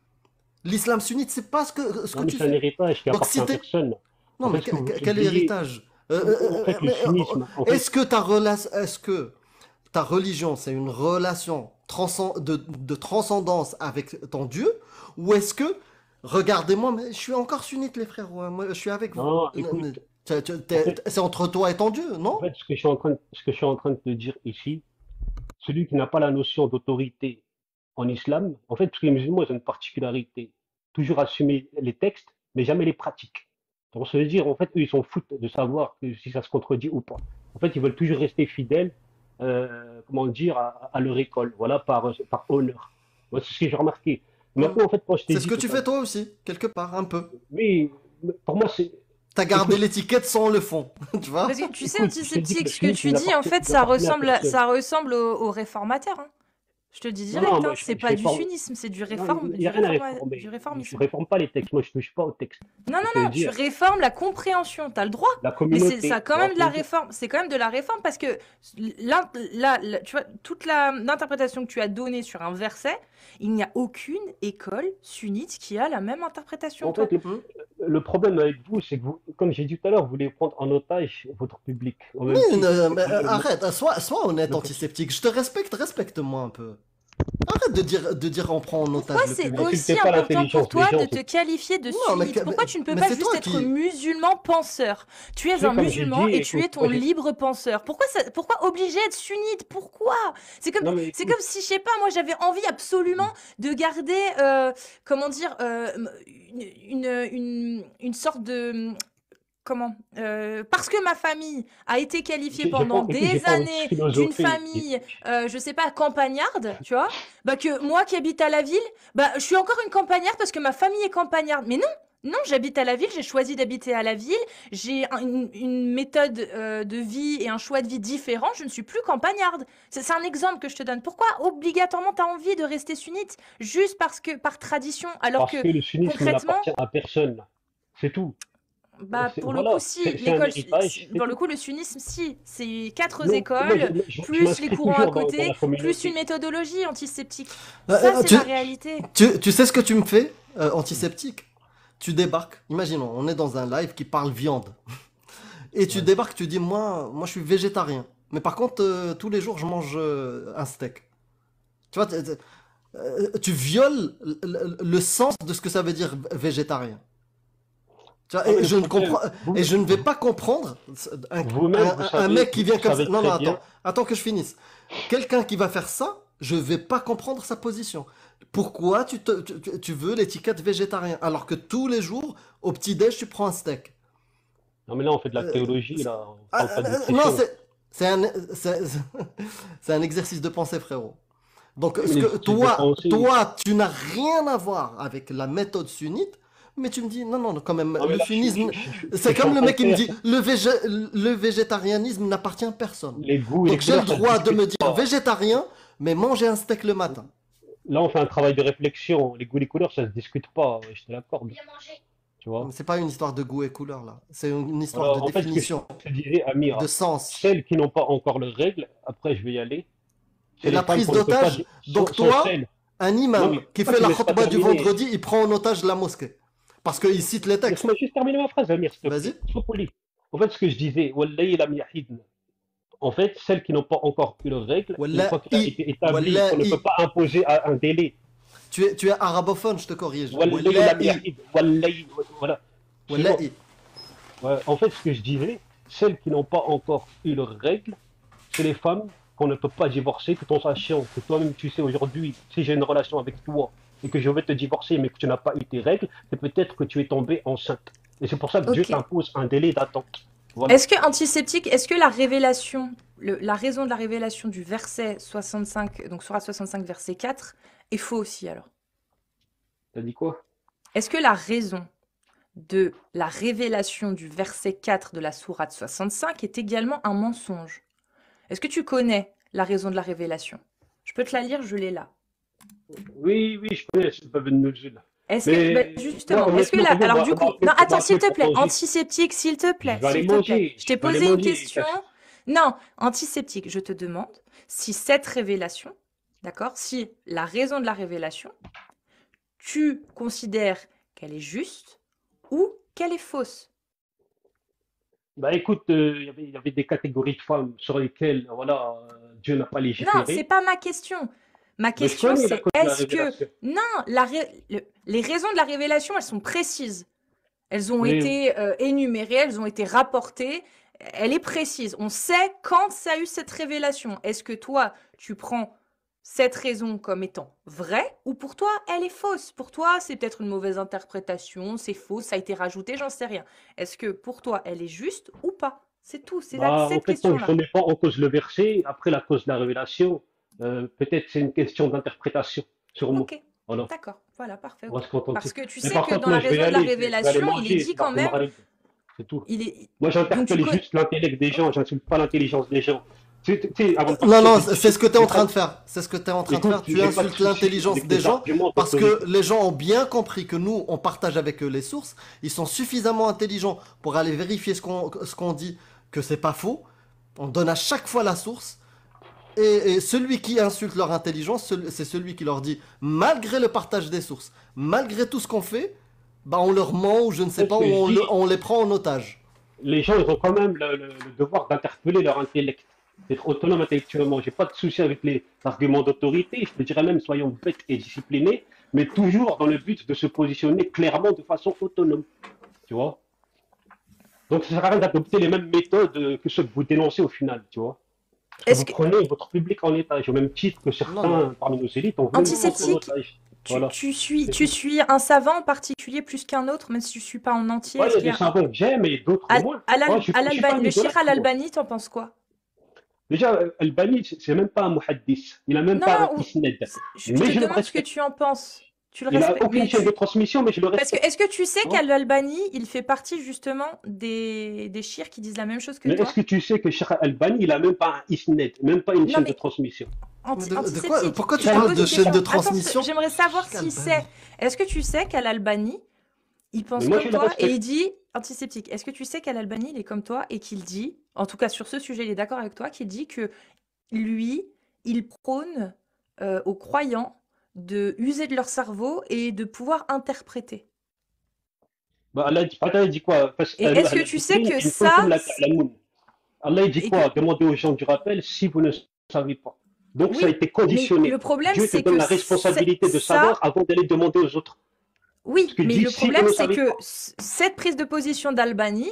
Speaker 1: L'islam sunnite, c'est pas ce que, ce que
Speaker 2: Non, mais
Speaker 1: tu
Speaker 2: c'est un
Speaker 1: fais.
Speaker 2: héritage qui
Speaker 1: Donc
Speaker 2: appartient
Speaker 1: si
Speaker 2: à
Speaker 1: t'es...
Speaker 2: personne.
Speaker 1: Non,
Speaker 2: En
Speaker 1: mais
Speaker 2: fait, ce que
Speaker 1: que-
Speaker 2: vous
Speaker 1: que- quel
Speaker 2: oubliez,
Speaker 1: héritage? Euh, euh,
Speaker 2: en fait,
Speaker 1: euh,
Speaker 2: le
Speaker 1: mais, euh,
Speaker 2: sunnisme, en fait,
Speaker 1: est-ce que ta relation, est-ce que ta religion, c'est une relation transcend- de, de transcendance avec ton Dieu, ou est-ce que, regardez-moi, mais je suis encore sunnite, les frères, ouais, moi, je suis avec vous.
Speaker 2: non,
Speaker 1: Euh, euh,
Speaker 2: écoute,
Speaker 1: tu- tu-
Speaker 2: en
Speaker 1: t'es-
Speaker 2: fait,
Speaker 1: C'est entre toi et ton Dieu,
Speaker 2: en
Speaker 1: non?
Speaker 2: fait, ce que je suis en train, de- ce que je suis en train de te dire ici, celui qui n'a pas la notion d'autorité en islam, en fait, tous les musulmans, ils ont une particularité. Toujours assumer les textes, mais jamais les pratiques. Donc, ça veut dire, en fait, eux, ils s'en foutent de savoir que si ça se contredit ou pas. En fait, ils veulent toujours rester fidèles, euh, comment dire, à, à leur école, voilà, par, par honneur. Moi, c'est ce que j'ai remarqué.
Speaker 1: Hmm.
Speaker 2: Maintenant, en fait, quand je t'ai
Speaker 1: C'est ce
Speaker 2: dit
Speaker 1: que
Speaker 2: tout
Speaker 1: tu
Speaker 2: à
Speaker 1: fais
Speaker 2: l'heure,
Speaker 1: toi aussi, quelque part, un peu.
Speaker 2: mais mais pour moi, c'est,
Speaker 1: T'as gardé
Speaker 2: écoute,
Speaker 1: l'étiquette sans le fond, tu vois?
Speaker 3: Parce que tu sais,
Speaker 2: écoute, je te dis que
Speaker 3: antiseptique,
Speaker 2: le
Speaker 3: ce que
Speaker 2: sunnisme,
Speaker 3: tu
Speaker 2: il
Speaker 3: dis, en
Speaker 2: appartient,
Speaker 3: fait,
Speaker 2: il
Speaker 3: ça
Speaker 2: appartient à
Speaker 3: ressemble, à-
Speaker 2: personne.
Speaker 3: ça ressemble aux, aux réformataires, hein. Je te dis
Speaker 2: Non, non,
Speaker 3: direct, hein,
Speaker 2: moi, je,
Speaker 3: c'est
Speaker 2: je
Speaker 3: pas du
Speaker 2: réforme.
Speaker 3: sunnisme, c'est du
Speaker 2: Non,
Speaker 3: réforme,
Speaker 2: il n'y
Speaker 3: du
Speaker 2: a rien à
Speaker 3: réforma- du
Speaker 2: réformer. Je
Speaker 3: réformisme.
Speaker 2: réforme pas les textes. Moi, je touche pas aux textes.
Speaker 3: Non, non,
Speaker 2: Ça veut
Speaker 3: non, tu
Speaker 2: dire
Speaker 3: réformes la compréhension, t'as le droit.
Speaker 2: la
Speaker 3: Mais c'est ça a
Speaker 2: communauté. Tu
Speaker 3: quand
Speaker 2: vois
Speaker 3: même
Speaker 2: ce
Speaker 3: de
Speaker 2: que
Speaker 3: la
Speaker 2: je veux dire?
Speaker 3: réforme, c'est quand même de la réforme parce que l'in- la- la- tu vois, toute la- l'interprétation que tu as donnée sur un verset, il n'y a aucune école sunnite qui a la même interprétation
Speaker 2: En
Speaker 3: que toi.
Speaker 2: fait, le,
Speaker 1: Hmm.
Speaker 2: le problème avec vous, c'est que vous, comme j'ai dit tout à l'heure, vous voulez prendre en otage votre public. Au
Speaker 1: Mais,
Speaker 2: même titre
Speaker 1: euh,
Speaker 2: que
Speaker 1: mais, euh,
Speaker 2: le, le,
Speaker 1: arrête, sois, sois honnête,
Speaker 2: le-
Speaker 1: antiseptique. Je te respecte, respecte-moi un peu. Arrête de dire, de dire on prend en
Speaker 3: Pourquoi
Speaker 1: otage le
Speaker 3: c'est
Speaker 1: public.
Speaker 3: aussi
Speaker 2: n'insultez pas
Speaker 3: important pour
Speaker 2: l'intelligence des
Speaker 3: toi de
Speaker 2: gens.
Speaker 3: te
Speaker 2: C'est
Speaker 3: qualifier de
Speaker 1: Non, mais, que-
Speaker 3: sunnite? Pourquoi
Speaker 1: mais,
Speaker 3: tu ne peux
Speaker 1: mais
Speaker 3: pas
Speaker 1: c'est
Speaker 3: juste
Speaker 1: toi
Speaker 3: être
Speaker 1: qui...
Speaker 3: musulman penseur? Tu es
Speaker 2: c'est
Speaker 3: un
Speaker 2: comme j'ai
Speaker 3: musulman
Speaker 2: dit,
Speaker 3: et tu es
Speaker 2: écoute,
Speaker 3: ton
Speaker 2: moi j'ai.
Speaker 3: libre penseur. Pourquoi ça, pourquoi obligé d'être sunnite? Pourquoi? C'est comme,
Speaker 2: Non, mais
Speaker 3: c'est
Speaker 2: écoute,
Speaker 3: comme si, je sais pas, moi j'avais envie absolument de garder, euh, comment dire, euh, une, une, une, une sorte de, comment, euh, parce que ma famille a été qualifiée
Speaker 2: j'ai j'ai
Speaker 3: pendant
Speaker 2: pas, écoute, j'ai
Speaker 3: des
Speaker 2: pas envie de
Speaker 3: années d'une
Speaker 2: philosopher.
Speaker 3: famille, euh, je sais pas, campagnarde, tu vois, bah que moi qui habite à la ville, bah je suis encore une campagnarde parce que ma famille est campagnarde. Mais non, non, j'habite à la ville, j'ai choisi d'habiter à la ville, j'ai un- une, une méthode euh, de vie et un choix de vie différent, je ne suis plus campagnarde. C'est c'est un exemple que je te donne. Pourquoi obligatoirement tu as envie de rester sunnite juste parce que par tradition, alors
Speaker 2: Parce
Speaker 3: que
Speaker 2: que le sunnisme
Speaker 3: concrètement,
Speaker 2: n'appartient à personne. C'est tout.
Speaker 3: bah
Speaker 2: C'est-
Speaker 3: pour le coup
Speaker 2: Voilà,
Speaker 3: si,
Speaker 2: c'est c'est un
Speaker 3: l'école, su-
Speaker 2: héritage,
Speaker 3: si-
Speaker 2: c'est
Speaker 3: pour le
Speaker 2: tout.
Speaker 3: coup le sunnisme si, c'est quatre
Speaker 2: Donc, moi, je,
Speaker 3: écoles,
Speaker 2: je- je
Speaker 3: plus les
Speaker 2: m'inscris
Speaker 3: courants à
Speaker 2: toujours dans, dans
Speaker 3: côté,
Speaker 2: la
Speaker 3: plus une
Speaker 2: communauté.
Speaker 3: méthodologie antiseptique.
Speaker 1: Euh,
Speaker 3: Ça
Speaker 1: euh,
Speaker 3: c'est
Speaker 1: tu,
Speaker 3: la réalité.
Speaker 1: tu, tu sais ce que tu me fais, euh, antiseptique? Tu débarques, imaginons, on est dans un live qui parle viande. Et tu
Speaker 2: Ouais.
Speaker 1: débarques, tu dis, moi, moi je suis végétarien. Mais par contre, euh, tous les jours, je mange euh, un steak. Tu vois, t'es- t'es- euh, tu violes le, le- le sens de ce que ça veut dire végétarien. Tu vois,
Speaker 2: Non, mais
Speaker 1: et
Speaker 2: le
Speaker 1: je ne
Speaker 2: problème,
Speaker 1: comprends,
Speaker 2: vous,
Speaker 1: et je ne vais pas comprendre un,
Speaker 2: vous-même,
Speaker 1: un-
Speaker 2: vous
Speaker 1: un- un
Speaker 2: savez,
Speaker 1: mec qui vient
Speaker 2: vous
Speaker 1: comme ça.
Speaker 2: savez
Speaker 1: Non, non,
Speaker 2: très bien.
Speaker 1: attends, attends que je finisse. Quelqu'un qui va faire ça, je vais pas comprendre sa position. Pourquoi tu, te- tu, tu- tu veux l'étiquette végétarien alors que tous les jours, au petit-déj, tu prends un steak?
Speaker 2: Non, mais là, on fait de la
Speaker 1: Euh,
Speaker 2: théologie,
Speaker 1: c'est-
Speaker 2: là. On
Speaker 1: ah,
Speaker 2: parle pas de
Speaker 1: euh, non,
Speaker 2: nutrition.
Speaker 1: c'est c'est un, c'est c'est un exercice de pensée, frérot. Donc,
Speaker 2: Oui,
Speaker 1: ce
Speaker 2: mais
Speaker 1: que
Speaker 2: l'exercice de
Speaker 1: toi,
Speaker 2: pensée.
Speaker 1: toi, tu n'as rien à voir avec la méthode sunnite, mais tu me dis, non, non, quand même,
Speaker 2: Non, mais
Speaker 1: le
Speaker 2: là, je, je,
Speaker 1: sunnisme,
Speaker 2: je, je, je- ce
Speaker 1: c'est
Speaker 2: que je suis
Speaker 1: comme
Speaker 2: en
Speaker 1: le
Speaker 2: train de
Speaker 1: mec qui me
Speaker 2: faire,
Speaker 1: dit, le, végé- le végétarianisme n'appartient à personne.
Speaker 2: les goûts et les
Speaker 1: Donc, j'ai le
Speaker 2: couleurs, ça se
Speaker 1: droit de me
Speaker 2: discute
Speaker 1: dire
Speaker 2: pas.
Speaker 1: végétarien, mais manger un steak le matin.
Speaker 2: Là, on fait un travail de réflexion. Les goûts et les couleurs, ça se discute pas. Ouais, je te l'accorde. Tu vois?
Speaker 1: C'est pas une histoire de goût et couleur, là. C'est une histoire
Speaker 2: Alors,
Speaker 1: de
Speaker 2: en fait, ce que je
Speaker 1: définition,
Speaker 2: te disais, Amir,
Speaker 1: de sens.
Speaker 2: celles qui n'ont pas encore leurs règles, après, je vais y aller. C'est
Speaker 1: Et
Speaker 2: les
Speaker 1: la
Speaker 2: femmes
Speaker 1: prise
Speaker 2: qu'on ne peut pas.
Speaker 1: d'otage,
Speaker 2: Sont,
Speaker 1: donc
Speaker 2: sont
Speaker 1: toi,
Speaker 2: celles.
Speaker 1: un
Speaker 2: Non,
Speaker 1: imam
Speaker 2: mais
Speaker 1: qui
Speaker 2: pourquoi
Speaker 1: fait
Speaker 2: tu
Speaker 1: la
Speaker 2: me laisses pas
Speaker 1: khutbah du
Speaker 2: terminer?
Speaker 1: vendredi, il prend en otage la mosquée. Parce qu'il cite les textes.
Speaker 2: Laisse-moi juste terminer ma phrase, Amir, s'il te plaît.
Speaker 1: Vas-y.
Speaker 2: Sois poli. En fait, ce que je disais, Wallahi lam yahidn. En fait, celles qui n'ont pas encore eu leurs règles, une fois qu'il a
Speaker 1: Wallahi,
Speaker 2: été établi qu'on ne peut
Speaker 1: wallahi.
Speaker 2: pas imposer un un délai.
Speaker 1: Tu es, tu es arabophone, je te corrige.
Speaker 2: Wallahi lam
Speaker 1: Wallahi.
Speaker 2: yahid. Wallahi. Voilà. Excuse-moi.
Speaker 1: Wallahi.
Speaker 2: Ouais, en fait, ce que je disais, celles qui n'ont pas encore eu leurs règles, c'est les femmes qu'on ne peut pas divorcer tout en sachant que toi-même tu sais aujourd'hui, si j'ai une relation avec toi et que je vais te divorcer mais que tu n'as pas eu tes règles, c'est peut-être que tu es tombée enceinte. Et c'est pour ça que Dieu
Speaker 3: Ok.
Speaker 2: t'impose un délai d'attente. Voilà.
Speaker 3: Est-ce que antiseptique, est-ce que la révélation, le- la raison de la révélation du verset soixante-cinq, donc Sourate soixante-cinq, verset quatre, est faux aussi alors?
Speaker 2: T'as dit quoi?
Speaker 3: Est-ce que la raison de la révélation du verset quatre de la Sourate soixante-cinq est également un mensonge? Est-ce que tu connais la raison de la révélation? Je peux te la lire, je l'ai là.
Speaker 2: Oui, oui, je connais, c'est pas Ben Nuzul.
Speaker 3: Est-ce que,
Speaker 2: Mais
Speaker 3: bah,
Speaker 2: moi,
Speaker 3: justement, est-ce que
Speaker 2: honnêtement,
Speaker 3: là,
Speaker 2: regarde, on
Speaker 3: alors
Speaker 2: va,
Speaker 3: du
Speaker 2: on va
Speaker 3: coup,
Speaker 2: appeler,
Speaker 3: non,
Speaker 2: on va
Speaker 3: attends, s'il
Speaker 2: appeler
Speaker 3: te plaît,
Speaker 2: pour manger.
Speaker 3: antiseptique, s'il te
Speaker 2: Je
Speaker 3: plaît,
Speaker 2: vais aller
Speaker 3: s'il te plaît.
Speaker 2: manger.
Speaker 3: Je t'ai
Speaker 2: Je vais aller
Speaker 3: posé une
Speaker 2: manger.
Speaker 3: question.
Speaker 2: Ça-
Speaker 3: Non, antiseptique, je te demande si cette révélation, d'accord, si la raison de la révélation, tu considères qu'elle est juste ou qu'elle est fausse.
Speaker 2: Bah écoute, euh, il y avait, il y avait des catégories de femmes sur lesquelles voilà, euh, Dieu n'a pas
Speaker 3: Non, c'est
Speaker 2: légiféré.
Speaker 3: pas ma question. Ma
Speaker 2: Mais je
Speaker 3: question,
Speaker 2: connais la
Speaker 3: c'est
Speaker 2: cause de la
Speaker 3: est-ce que...
Speaker 2: révélation.
Speaker 3: Non, la ré- le- les raisons de la révélation, elles sont précises. Elles ont
Speaker 2: Mais
Speaker 3: été euh, énumérées, elles ont été rapportées. Elle est précise. On sait quand ça a eu cette révélation. Est-ce que toi, tu prends cette raison comme étant vraie ou pour toi, elle est fausse? Pour toi, c'est peut-être une mauvaise interprétation, c'est faux, ça a été rajouté, j'en sais rien. Est-ce que pour toi, elle est juste ou pas? C'est tout, c'est là,
Speaker 2: bah, en
Speaker 3: cette
Speaker 2: fait, tant que je
Speaker 3: question-là.
Speaker 2: ne remets pas en cause le verset, après la cause de la révélation, euh, peut-être c'est une question d'interprétation sur moi.
Speaker 3: Ok,
Speaker 2: Voilà,
Speaker 3: d'accord, voilà, parfait,
Speaker 2: on va
Speaker 3: ok.
Speaker 2: se contenter.
Speaker 3: Parce que tu
Speaker 2: Mais
Speaker 3: sais
Speaker 2: par
Speaker 3: que
Speaker 2: contre,
Speaker 3: dans la
Speaker 2: moi, je vais y
Speaker 3: raison de la
Speaker 2: aller, je vais, je vais aller
Speaker 3: révélation, il est
Speaker 2: manger,
Speaker 3: dit
Speaker 2: c'est
Speaker 3: quand même,
Speaker 2: Maghreb, c'est tout.
Speaker 3: il est...
Speaker 2: Moi,
Speaker 3: Donc tu
Speaker 2: j'interpelle
Speaker 3: connais...
Speaker 2: juste l'intellect des gens, j'insulte pas l'intelligence des gens. Tu sais, tu sais, avant de
Speaker 1: Non,
Speaker 2: partir,
Speaker 1: non,
Speaker 2: j'ai
Speaker 1: c'est ce que tu es
Speaker 2: j'ai
Speaker 1: en train
Speaker 2: pas,
Speaker 1: de faire. C'est ce que tu es en train de
Speaker 2: écoute,
Speaker 1: faire. Tu
Speaker 2: j'ai pas de
Speaker 1: insultes
Speaker 2: souci
Speaker 1: l'intelligence
Speaker 2: avec
Speaker 1: des
Speaker 2: les
Speaker 1: gens
Speaker 2: arguments
Speaker 1: parce que
Speaker 2: d'autorité.
Speaker 1: les gens ont bien compris que nous, on partage avec eux les sources. Ils sont suffisamment intelligents pour aller vérifier ce qu'on ce qu'on dit, que c'est pas faux. On donne à chaque fois la source. Et, et celui qui insulte leur intelligence, celui- c'est celui qui leur dit, malgré le partage des sources, malgré tout ce qu'on fait, bah on leur ment ou je ne sais
Speaker 2: C'est
Speaker 1: pas,
Speaker 2: ce
Speaker 1: ou
Speaker 2: que je
Speaker 1: on, le-
Speaker 2: dis.
Speaker 1: on les prend en otage.
Speaker 2: Les gens, ils ont quand même le, le- le devoir d'interpeller leur intellect, d'être autonome intellectuellement. J'ai pas de souci avec les arguments d'autorité. Je te dirais même, soyons bêtes et disciplinés, mais toujours dans le but de se positionner clairement de façon autonome. Tu vois? Donc, ça sert à rien d'adopter les mêmes méthodes euh, que ceux que vous dénoncez au final. Tu vois? Parce que
Speaker 3: Est-ce
Speaker 2: vous
Speaker 3: que...
Speaker 2: prenez votre public en otage, au même titre que
Speaker 1: Non, non.
Speaker 2: certains parmi nos élites ont voulu nous prendre en
Speaker 3: Antiseptique,
Speaker 2: otage.
Speaker 3: tu,
Speaker 2: Voilà,
Speaker 3: tu suis,
Speaker 2: c'est
Speaker 3: tu
Speaker 2: tout.
Speaker 3: suis un savant en particulier plus qu'un autre, même si je suis pas en entier.
Speaker 2: Ouais, il y
Speaker 3: Est-ce
Speaker 2: a
Speaker 3: qu'il y
Speaker 2: des
Speaker 3: a un...
Speaker 2: savants que j'aime et d'autres
Speaker 3: Al-
Speaker 2: moins.
Speaker 3: Al-
Speaker 2: Moi, je ne suis pas
Speaker 3: Al-Albani,
Speaker 2: un
Speaker 3: le Cheikh
Speaker 2: idolâtre, moi.
Speaker 3: Al-Albani, t'en penses quoi?
Speaker 2: Déjà, euh, Albani, c'est c'est même pas un muhaddis. Il n'a même
Speaker 3: Non,
Speaker 2: pas un
Speaker 3: non, ou-
Speaker 2: isnad.
Speaker 3: c'est- je je
Speaker 2: Mais
Speaker 3: te
Speaker 2: je le
Speaker 3: demande ce que
Speaker 2: respecte.
Speaker 3: tu en penses. Tu le
Speaker 2: Il n'a
Speaker 3: respectes,
Speaker 2: aucune
Speaker 3: mais
Speaker 2: chaîne de
Speaker 3: tu...
Speaker 2: transmission, mais je le
Speaker 3: Parce que,
Speaker 2: respecte.
Speaker 3: est-ce que tu sais
Speaker 2: Tu vois?
Speaker 3: qu'Al-Albani, il fait partie justement des, des chiites qui disent la même chose que
Speaker 2: Mais est-ce
Speaker 3: toi?
Speaker 2: que tu sais que Cheikh Albani, il n'a même pas un isnad, même pas une
Speaker 3: Non,
Speaker 2: chaîne de
Speaker 3: mais
Speaker 2: transmission?
Speaker 1: Mais
Speaker 3: anti-
Speaker 1: de, de quoi,
Speaker 3: antiseptique,
Speaker 1: pourquoi tu
Speaker 3: je te
Speaker 2: Rien
Speaker 1: parles
Speaker 3: pose
Speaker 1: de
Speaker 3: une
Speaker 1: chaîne
Speaker 3: question.
Speaker 1: de
Speaker 3: Attends,
Speaker 1: transmission?
Speaker 3: j'aimerais savoir
Speaker 1: Cheikh
Speaker 3: si c'est...
Speaker 1: Albani.
Speaker 3: Est-ce que tu sais qu'Al-Albani, il
Speaker 2: Mais
Speaker 3: pense
Speaker 2: moi,
Speaker 3: comme
Speaker 2: je le
Speaker 3: toi et il
Speaker 2: respecte.
Speaker 3: dit antiseptique. Est-ce que tu sais qu'Al-Albani, il est comme toi et qu'il dit, en tout cas sur ce sujet, il est d'accord avec toi, qu'il dit que lui, il prône euh, aux croyants de user de leur cerveau et de pouvoir interpréter.
Speaker 2: Bah, Allah dit, Allah dit quoi?
Speaker 3: Et
Speaker 2: Fas'alu
Speaker 3: est-ce que
Speaker 2: ahla
Speaker 3: tu sais
Speaker 2: dhikri
Speaker 3: que
Speaker 2: in
Speaker 3: ça,
Speaker 2: kuntum la
Speaker 3: c'est-
Speaker 2: ta'lamun. Allah il dit
Speaker 3: et que
Speaker 2: quoi? Demandez aux gens du rappel si vous ne savez pas. Donc, ça a
Speaker 3: oui,
Speaker 2: été
Speaker 3: mais
Speaker 2: conditionné.
Speaker 3: le problème
Speaker 2: Dieu te
Speaker 3: c'est
Speaker 2: donne
Speaker 3: que
Speaker 2: la
Speaker 3: c'est-
Speaker 2: responsabilité de
Speaker 3: ça,
Speaker 2: savoir avant d'aller demander aux autres. Parce
Speaker 3: oui,
Speaker 2: qu'il
Speaker 3: mais
Speaker 2: dit
Speaker 3: le
Speaker 2: si vous
Speaker 3: problème
Speaker 2: ne
Speaker 3: c'est
Speaker 2: savez
Speaker 3: que
Speaker 2: pas.
Speaker 3: c- cette prise de position d'Albanie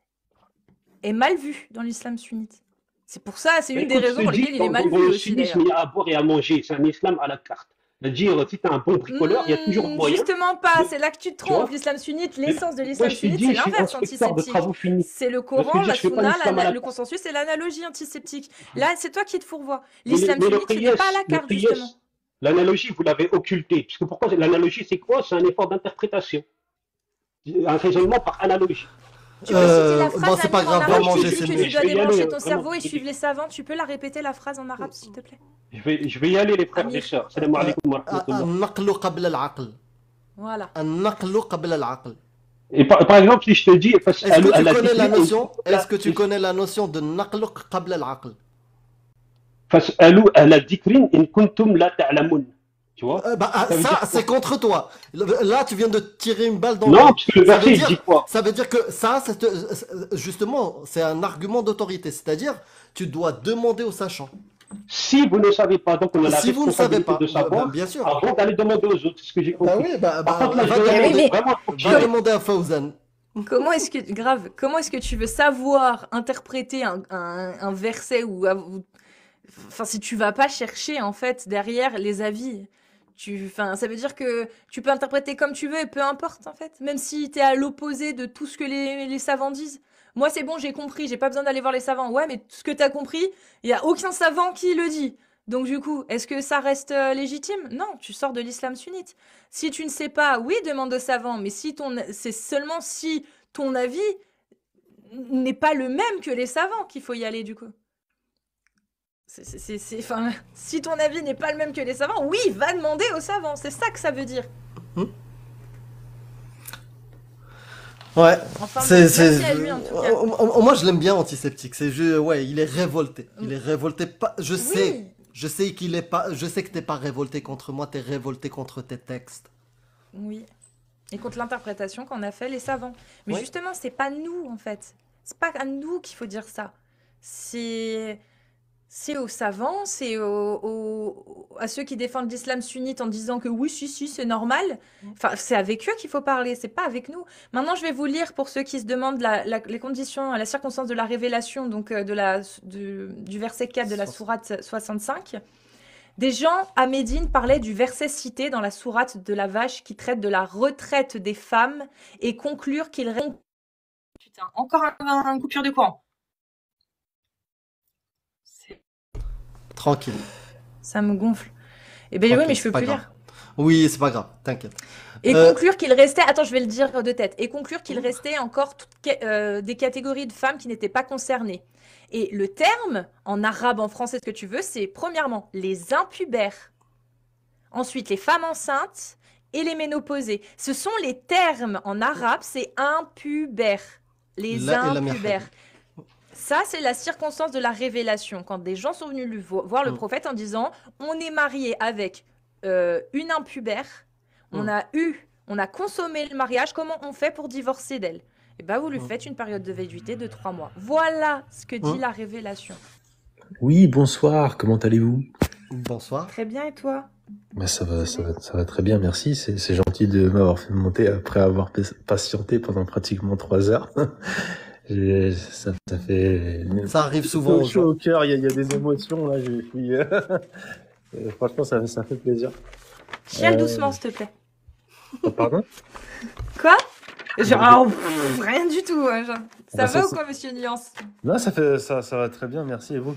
Speaker 3: est mal vue dans l'islam sunnite. C'est pour ça, c'est
Speaker 2: Mais
Speaker 3: une des
Speaker 2: écoute, je
Speaker 3: raisons
Speaker 2: te
Speaker 3: pour
Speaker 2: dis,
Speaker 3: lesquelles il est
Speaker 2: dans, dans-
Speaker 3: mal
Speaker 2: dans
Speaker 3: vu
Speaker 2: le
Speaker 3: aussi
Speaker 2: sunnisme,
Speaker 3: d'ailleurs.
Speaker 2: il y a à boire et à manger. C'est un islam à la carte. C'est-à-dire, si tu as un bon bricoleur, il y a toujours
Speaker 3: Hmm,
Speaker 2: moyen
Speaker 3: justement pas,
Speaker 2: de.
Speaker 3: c'est là que tu te
Speaker 2: Tu
Speaker 3: trompes.
Speaker 2: vois?
Speaker 3: L'islam sunnite,
Speaker 2: Mais
Speaker 3: l'essence de
Speaker 2: moi,
Speaker 3: l'islam
Speaker 2: je te
Speaker 3: sunnite,
Speaker 2: dis,
Speaker 3: c'est
Speaker 2: je suis
Speaker 3: l'inverse
Speaker 2: inspecteur de
Speaker 3: antiseptique.
Speaker 2: travaux finis.
Speaker 3: C'est le
Speaker 2: Tu vois ce que je
Speaker 3: Coran,
Speaker 2: veux dire?
Speaker 3: la
Speaker 2: Je fais pas
Speaker 3: sunna,
Speaker 2: l'islam à
Speaker 3: l'ana-
Speaker 2: la
Speaker 3: le
Speaker 2: carte.
Speaker 3: consensus et l'analogie antiseptique. Là, c'est toi qui te fourvoies.
Speaker 2: Mais le,
Speaker 3: L'islam
Speaker 2: mais le
Speaker 3: sunnite, ce n'est pas à la
Speaker 2: qiyas, le
Speaker 3: carte justement.
Speaker 2: qiyas, l'analogie, vous l'avez occulté. Parce que pourquoi? L'analogie, c'est quoi? C'est un effort d'interprétation. Un raisonnement par analogie.
Speaker 3: Tu peux citer la
Speaker 1: Euh,
Speaker 3: phrase,
Speaker 1: bon, c'est pas
Speaker 3: Amir, en
Speaker 1: grave, va
Speaker 3: arabe qui
Speaker 1: manger,
Speaker 3: dit
Speaker 1: c'est
Speaker 3: que
Speaker 1: mieux.
Speaker 3: tu
Speaker 2: Je
Speaker 3: dois
Speaker 2: vais y aller,
Speaker 3: débrancher
Speaker 2: euh,
Speaker 3: ton
Speaker 2: vraiment.
Speaker 3: cerveau et suivre les savants. Tu peux la répéter la phrase en arabe, s'il te plaît?
Speaker 2: Je vais, je vais y aller, les frères et
Speaker 3: Amir,
Speaker 2: sœurs. Salam
Speaker 1: Euh,
Speaker 2: alaikum wa rahmatullah.
Speaker 1: النقل قبل العقل.
Speaker 3: voilà.
Speaker 1: النقل قبل العقل.
Speaker 2: Et par, par exemple, si je te dis,
Speaker 1: Est-ce que
Speaker 2: fas'alu
Speaker 1: tu
Speaker 2: ala
Speaker 1: connais la
Speaker 2: dhikri in
Speaker 1: notion?
Speaker 2: kuntum la-
Speaker 1: Est-ce que tu connais la notion de نقل قبل العقل?
Speaker 2: fas'alu ala dhikri in kuntum la ta'lamun. Tu vois?
Speaker 1: Euh, bah, ah,
Speaker 2: Ça veut
Speaker 1: ça,
Speaker 2: dire quoi?
Speaker 1: c'est contre toi. Le- Là, tu viens de tirer une balle dans le
Speaker 2: Non,
Speaker 1: pied.
Speaker 2: parce que le
Speaker 1: Ça veut
Speaker 2: verset, il dit
Speaker 1: dire,
Speaker 2: quoi?
Speaker 1: ça veut dire que ça, c'est, euh, justement, c'est un argument d'autorité. C'est-à-dire, tu dois demander aux sachants.
Speaker 2: Si vous ne savez pas, donc on a la
Speaker 1: Si vous ne savez
Speaker 2: responsabilité
Speaker 1: pas,
Speaker 2: de
Speaker 1: bah, bah,
Speaker 2: savoir
Speaker 1: bien sûr.
Speaker 2: avant d'aller demander aux autres. C'est ce que j'ai
Speaker 1: Bah
Speaker 2: compris.
Speaker 1: oui, bah,
Speaker 2: Par
Speaker 1: bah,
Speaker 2: contre, là, je
Speaker 1: va
Speaker 2: vais y
Speaker 3: Mais
Speaker 2: aller
Speaker 3: oui,
Speaker 1: demander,
Speaker 3: mais
Speaker 2: vraiment
Speaker 1: va
Speaker 2: tranquille.
Speaker 1: demander à Fawzan.
Speaker 3: comment est-ce que, grave, comment est-ce que tu veux savoir interpréter un, un- un verset ou, ou- enfin, si tu vas pas chercher en fait derrière les avis, tu, enfin, ça veut dire que tu peux interpréter comme tu veux et peu importe en fait, même si tu es à l'opposé de tout ce que les, les savants disent. Moi, c'est bon, j'ai compris, j'ai pas besoin d'aller voir les savants. Ouais, mais ce que tu as compris, il y a aucun savant qui le dit. Donc du coup, est-ce que ça reste euh, légitime? Non, tu sors de l'islam sunnite. Si tu ne sais pas, oui, demande aux savants, mais si ton, c'est seulement si ton avis n'est pas le même que les savants qu'il faut y aller du coup. C'est, c'est, c'est- c'est- enfin, si ton avis n'est pas le même que les savants, oui, va demander aux savants. C'est ça que ça veut dire.
Speaker 1: Hmm. Ouais,
Speaker 3: Enfin bon,
Speaker 1: c'est, c'est,
Speaker 3: merci à lui en tout cas.
Speaker 1: euh, euh, moi je l'aime bien antiseptique. C'est je, ouais, il est révolté. Il est révolté. Pas, je sais,
Speaker 3: Oui,
Speaker 1: je sais qu'il est pas, je sais que t'es pas révolté contre moi, t'es révolté contre tes textes.
Speaker 3: oui. Et contre l'interprétation qu'en a fait les savants. Mais
Speaker 1: Oui.
Speaker 3: justement, c'est pas nous en fait. C'est pas à nous qu'il faut dire ça. C'est c'est aux savants, c'est aux, aux- à ceux qui défendent l'islam sunnite en disant que oui, si, si, c'est normal. Enfin, c'est avec eux qu'il faut parler, c'est pas avec nous. Maintenant, je vais vous lire pour ceux qui se demandent la- la- les conditions, la circonstance de la révélation, donc euh, de la, de- du verset quatre de la sourate soixante-cinq. Des gens à Médine parlaient du verset cité dans la sourate de la vache qui traite de la retraite des femmes et conclure qu'il... ré- Putain, encore un, un- un coupure de courant. C'est-
Speaker 1: Tranquille,
Speaker 3: Ça me gonfle. Eh ben oui,
Speaker 1: tranquille,
Speaker 3: mais je
Speaker 1: c'est
Speaker 3: peux
Speaker 1: pas
Speaker 3: plus
Speaker 1: grave.
Speaker 3: lire.
Speaker 1: Oui, c'est pas grave, t'inquiète.
Speaker 3: Et
Speaker 1: Euh,
Speaker 3: conclure qu'il restait... Attends, je vais le dire de tête. Et conclure qu'il restait encore toutes ca- euh, des catégories de femmes qui n'étaient pas concernées. Et le terme, en arabe, en français, ce que tu veux, c'est premièrement les impubères. Ensuite, les femmes enceintes et les ménopausées. Ce sont les termes en arabe, c'est impubères. Les
Speaker 1: là et la mère.
Speaker 3: impubères. Ça, c'est la circonstance de la révélation. Quand des gens sont venus lui vo- voir le
Speaker 1: Mm.
Speaker 3: prophète en disant on est marié avec euh, une impubère, on
Speaker 1: Mm.
Speaker 3: a eu, on a consommé le mariage, comment on fait pour divorcer d'elle? Et bien, vous lui
Speaker 1: Mm.
Speaker 3: faites une période de véduité de trois mois. Voilà ce que dit
Speaker 1: Mm.
Speaker 3: la révélation.
Speaker 4: Oui, bonsoir, comment allez-vous?
Speaker 1: Bonsoir.
Speaker 3: Très bien, et toi?
Speaker 4: Bah, ça va, ça va, ça va très bien, merci. C'est, c'est gentil de m'avoir fait monter après avoir pa- patienté pendant pratiquement trois heures. J'ai- ça, ça fait
Speaker 1: Ça arrive souvent aux
Speaker 4: chaud
Speaker 1: gens.
Speaker 4: au cœur, il y, a il y a des émotions là. Je suis, euh, euh, franchement, ça, ça fait plaisir.
Speaker 3: Chiale
Speaker 4: Euh,
Speaker 3: doucement, s'il te plaît.
Speaker 4: oh, pardon?
Speaker 3: Quoi? Genre, alors, pff, rien du tout. Ouais, genre. Ça
Speaker 4: Bah,
Speaker 3: va
Speaker 4: ça,
Speaker 3: ou
Speaker 4: c'est-
Speaker 3: quoi, monsieur Nuance?
Speaker 4: Non, ça fait, ça, ça va très bien, merci. Et vous?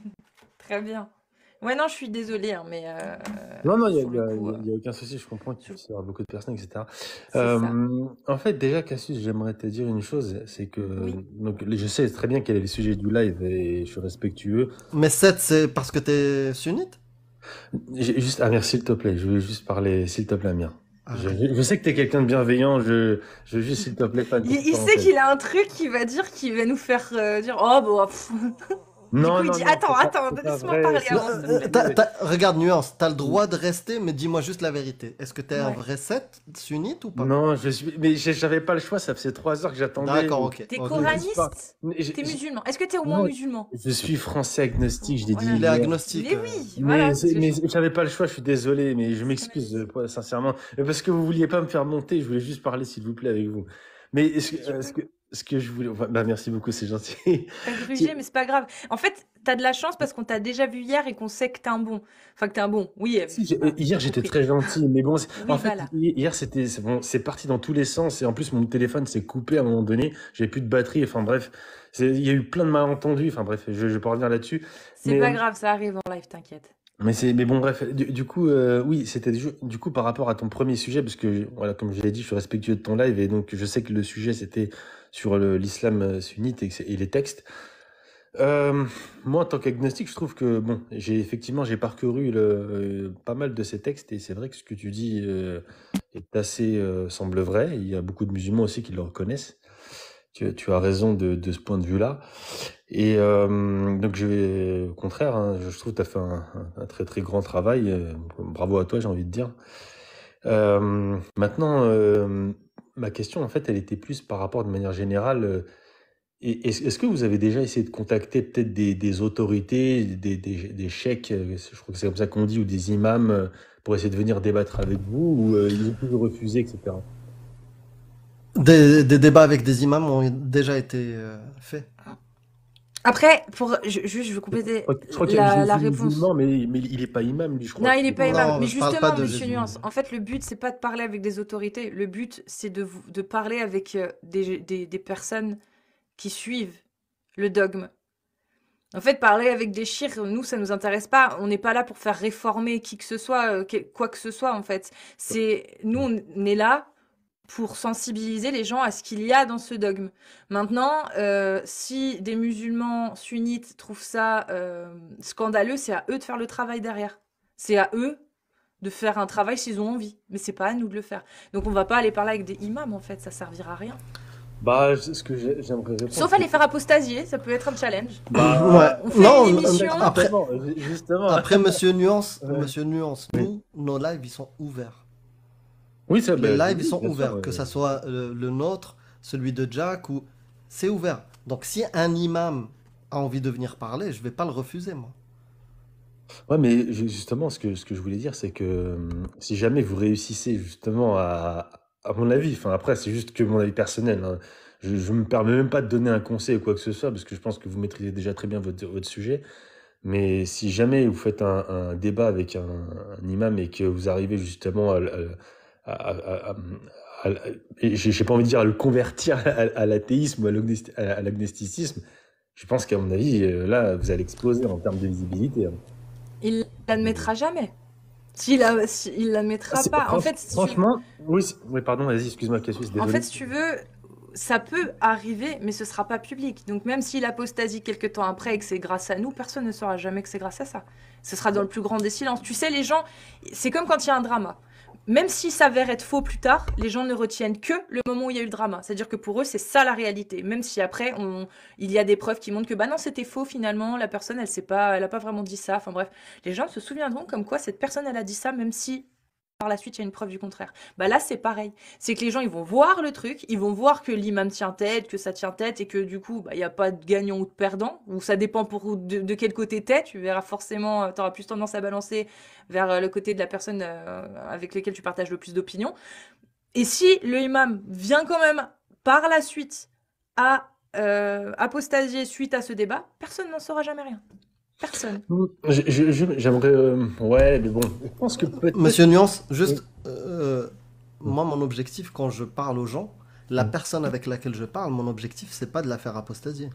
Speaker 3: Très bien. Ouais, non, je suis désolée, hein, mais euh,
Speaker 4: Non, non, il y a,
Speaker 3: sur
Speaker 4: il y
Speaker 3: le
Speaker 4: a-
Speaker 3: coup,
Speaker 4: il y a-
Speaker 3: euh,
Speaker 4: il y a aucun souci. Je comprends qu'il puisse y avoir beaucoup de personnes, et cetera.
Speaker 3: c'est ça.
Speaker 4: Euh, en fait, déjà, Cassius, j'aimerais te dire une chose, c'est que
Speaker 3: Oui.
Speaker 4: donc je sais très bien quel est le sujet du live et je suis respectueux.
Speaker 1: Mais sept, c'est parce que t'es sunnite?
Speaker 4: J'ai juste, Amir, s'il te plaît, je veux juste parler, s'il te plaît, Amir.
Speaker 1: Ah.
Speaker 4: Je, je- je sais que t'es quelqu'un de bienveillant, je, je veux juste, s'il te plaît, pas une
Speaker 3: Il,
Speaker 4: petite
Speaker 3: il sait
Speaker 4: parenthèse.
Speaker 3: qu'il a un truc qui va dire, qui va nous faire euh, dire oh bon. Pff. Du
Speaker 4: Non,
Speaker 3: coup, il
Speaker 4: non,
Speaker 3: dit
Speaker 4: non,
Speaker 3: attends,
Speaker 4: c'est pas-
Speaker 3: attends,
Speaker 4: c'est pas
Speaker 3: laisse-moi
Speaker 4: vrai,
Speaker 3: parler
Speaker 4: c'est-
Speaker 1: Non,
Speaker 3: avant, s'il te
Speaker 1: euh,
Speaker 3: plaît.
Speaker 1: t'as- t'as- regarde, nuance, t'as le droit de rester, mais dis-moi juste la vérité. Est-ce que t'es un
Speaker 3: Ouais.
Speaker 1: vrai sept sunnite ou pas?
Speaker 4: Non, je suis, mais j'ai- j'avais pas le choix, ça faisait trois heures que j'attendais.
Speaker 1: D'accord, ok.
Speaker 3: T'es
Speaker 1: ok.
Speaker 3: coraniste?
Speaker 4: Mais j'ai-
Speaker 3: T'es
Speaker 4: j'ai-
Speaker 3: musulman? Est-ce que t'es au moins
Speaker 4: Non,
Speaker 3: musulman?
Speaker 4: Je suis français agnostique, je l'ai
Speaker 3: Voilà.
Speaker 4: dit
Speaker 1: Il est
Speaker 4: hier.
Speaker 1: agnostique.
Speaker 3: Mais
Speaker 1: euh,
Speaker 3: oui,
Speaker 4: Mais,
Speaker 3: voilà.
Speaker 4: c'est-
Speaker 3: parce que
Speaker 4: mais
Speaker 3: je-
Speaker 4: j'avais pas le choix, je suis désolé, mais je m'excuse, euh, pas- sincèrement. Mais parce que vous vouliez pas me faire monter, je voulais juste parler, s'il vous plaît, avec vous. Mais est-ce que,
Speaker 3: Tu
Speaker 4: est-ce
Speaker 3: peux.
Speaker 4: que, ce que je voulais, enfin, bah, merci beaucoup, c'est gentil.
Speaker 3: T'as grugé, mais c'est pas grave. En fait, t'as de la chance parce qu'on t'a déjà vu hier et qu'on sait que t'es un bon. Enfin, que t'es un bon. Oui. euh,
Speaker 4: Si, j'ai-
Speaker 3: voilà,
Speaker 4: hier,
Speaker 3: j'ai
Speaker 4: j'étais
Speaker 3: compris.
Speaker 4: très gentil, mais bon, c'est-
Speaker 3: Oui,
Speaker 4: en fait,
Speaker 3: voilà.
Speaker 4: hi- hier, c'était, c'est bon, c'est parti dans tous les sens, et en plus, mon téléphone s'est coupé à un moment donné, j'avais plus de batterie, enfin bref, c'est- il y a eu plein de malentendus, enfin bref, je, je vais pas revenir là-dessus.
Speaker 3: C'est
Speaker 4: Mais,
Speaker 3: pas
Speaker 4: euh,
Speaker 3: grave, ça arrive en live, t'inquiète.
Speaker 4: Mais c'est, mais bon, bref, du, du coup, euh, oui, c'était du, du coup par rapport à ton premier sujet, parce que, voilà, comme je l'ai dit, je suis respectueux de ton live, et donc je sais que le sujet, c'était sur le- l'islam euh, sunnite et, que c'est- et les textes. Euh, moi, en tant qu'agnostique, je trouve que, bon, j'ai effectivement, j'ai parcouru le, euh, pas mal de ces textes, et c'est vrai que ce que tu dis euh, est assez, euh, semble vrai. Il y a beaucoup de musulmans aussi qui le reconnaissent. Tu, tu as raison de, de ce point de vue-là. Et euh, donc, je vais, au contraire, hein, je trouve que tu as fait un, un- un très très grand travail. euh, bravo à toi, j'ai envie de dire. Euh, maintenant, euh, ma question, en fait, elle était plus par rapport de manière générale. euh, et Est-ce est-ce que vous avez déjà essayé de contacter peut-être des, des autorités, des, des, des cheikhs, euh, je crois que c'est comme ça qu'on dit, ou des imams, euh, pour essayer de venir débattre avec vous, ou euh, ils ont toujours refusé, et cetera.
Speaker 1: Des, des débats avec des imams ont déjà été euh, faits.
Speaker 3: Après, pour, je, juste, je veux
Speaker 4: Je
Speaker 3: compléter
Speaker 4: crois, je crois qu'il y a
Speaker 3: la, la
Speaker 4: Jésus
Speaker 3: réponse.
Speaker 4: musulman, mais, mais il est pas imam, lui, je crois.
Speaker 3: Non, il est pas imam.
Speaker 1: Non,
Speaker 3: Mais
Speaker 1: je parle pas
Speaker 3: justement,
Speaker 1: de
Speaker 3: monsieur
Speaker 1: Jésus.
Speaker 3: Nuance, en fait, le but, c'est pas de parler avec des autorités. Le but, c'est de, vous- de parler avec euh, des, des, des personnes qui suivent le dogme. En fait, parler avec des chirs, nous, ça nous intéresse pas. On n'est pas là pour faire réformer qui que ce soit, euh, que- quoi que ce soit, en fait. C'est, nous, on est là pour sensibiliser les gens à ce qu'il y a dans ce dogme. Maintenant, euh, si des musulmans sunnites trouvent ça euh, scandaleux, c'est à eux de faire le travail derrière. C'est à eux de faire un travail s'ils ont envie. Mais c'est pas à nous de le faire. Donc on va pas aller parler avec des imams, en fait, ça servira à rien.
Speaker 4: Bah, je- ce que j'ai- j'aimerais répondre,
Speaker 3: Sauf à
Speaker 4: c'est
Speaker 3: les faire apostasier, ça peut être un challenge.
Speaker 4: bah,
Speaker 3: On fait
Speaker 1: Non,
Speaker 3: une
Speaker 1: n-
Speaker 3: émission.
Speaker 1: après,
Speaker 4: justement, ju- justement.
Speaker 1: après Monsieur Nuance,
Speaker 4: Ouais.
Speaker 1: Monsieur Nuance,
Speaker 4: Oui,
Speaker 1: nous, nos lives, ils sont ouverts.
Speaker 4: oui, ça,
Speaker 1: Les
Speaker 4: bah,
Speaker 1: lives, ils
Speaker 4: oui,
Speaker 1: sont
Speaker 4: bien sûr.
Speaker 1: ouverts, que
Speaker 4: euh,
Speaker 1: ça soit euh, le nôtre, celui de Jack, ou... C'est ouvert. Donc si un imam a envie de venir parler, je vais pas le refuser, moi.
Speaker 4: Ouais, mais ju- justement, ce que, ce que je voulais dire, c'est que hum, si jamais vous réussissez justement à, à mon avis, enfin après, c'est juste que mon avis personnel, hein, je, je me permets même pas de donner un conseil ou quoi que ce soit, parce que je pense que vous maîtrisez déjà très bien votre, votre sujet. Mais si jamais vous faites un, un débat avec un, un imam et que vous arrivez justement à, à, à, à- à- à- et j'ai j'ai pas envie de dire à le convertir à, à l'athéisme ou à l'agnosti- à l'agnosticisme, je pense qu'à mon avis, euh, là, vous allez exploser en termes de visibilité, hein.
Speaker 3: Il l'admettra jamais. S'il a, si- il l'admettra
Speaker 4: C'est-
Speaker 3: pas. En
Speaker 4: franch-
Speaker 3: fait, si tu,
Speaker 4: franchement, oui, c'est- oui, pardon, vas-y, excuse-moi, Cassius,
Speaker 3: en
Speaker 4: désolé.
Speaker 3: fait, si tu veux, ça peut arriver, mais ce sera pas public. Donc même s'il apostasie quelques temps après et que c'est grâce à nous, personne ne saura jamais que c'est grâce à ça. Ce sera dans le plus grand des silences. Tu sais, les gens, c'est comme quand il y a un drama. Même s'il s'avère être faux plus tard, les gens ne retiennent que le moment où il y a eu le drama. C'est-à-dire que pour eux, c'est ça la réalité. Même si après, on... il y a des preuves qui montrent que bah non, c'était faux finalement, la personne, elle sait pas, elle a pas vraiment dit ça. Enfin bref, les gens se souviendront comme quoi cette personne, elle a dit ça, même si par la suite, il y a une preuve du contraire. Bah là, c'est pareil. C'est que les gens, ils vont voir le truc, ils vont voir que l'imam tient tête, que ça tient tête, et que du coup, bah, il n'y a pas de gagnant ou de perdant, ou ça dépend pour de, de quel côté t'es. Tu verras forcément, tu auras plus tendance à balancer vers euh, le côté de la personne euh, avec laquelle tu partages le plus d'opinions. Et si le imam vient quand même par la suite à euh, apostasier suite à ce débat, personne n'en saura jamais rien. Personne.
Speaker 4: Je- je- je- J'aimerais, euh, ouais, mais bon, je pense que peut-être.
Speaker 1: Monsieur Nuance,
Speaker 4: Oui.
Speaker 1: juste, euh, moi, mon objectif quand je parle aux gens, la
Speaker 4: Mm.
Speaker 1: personne avec laquelle je parle, mon objectif, c'est pas de la faire apostasier.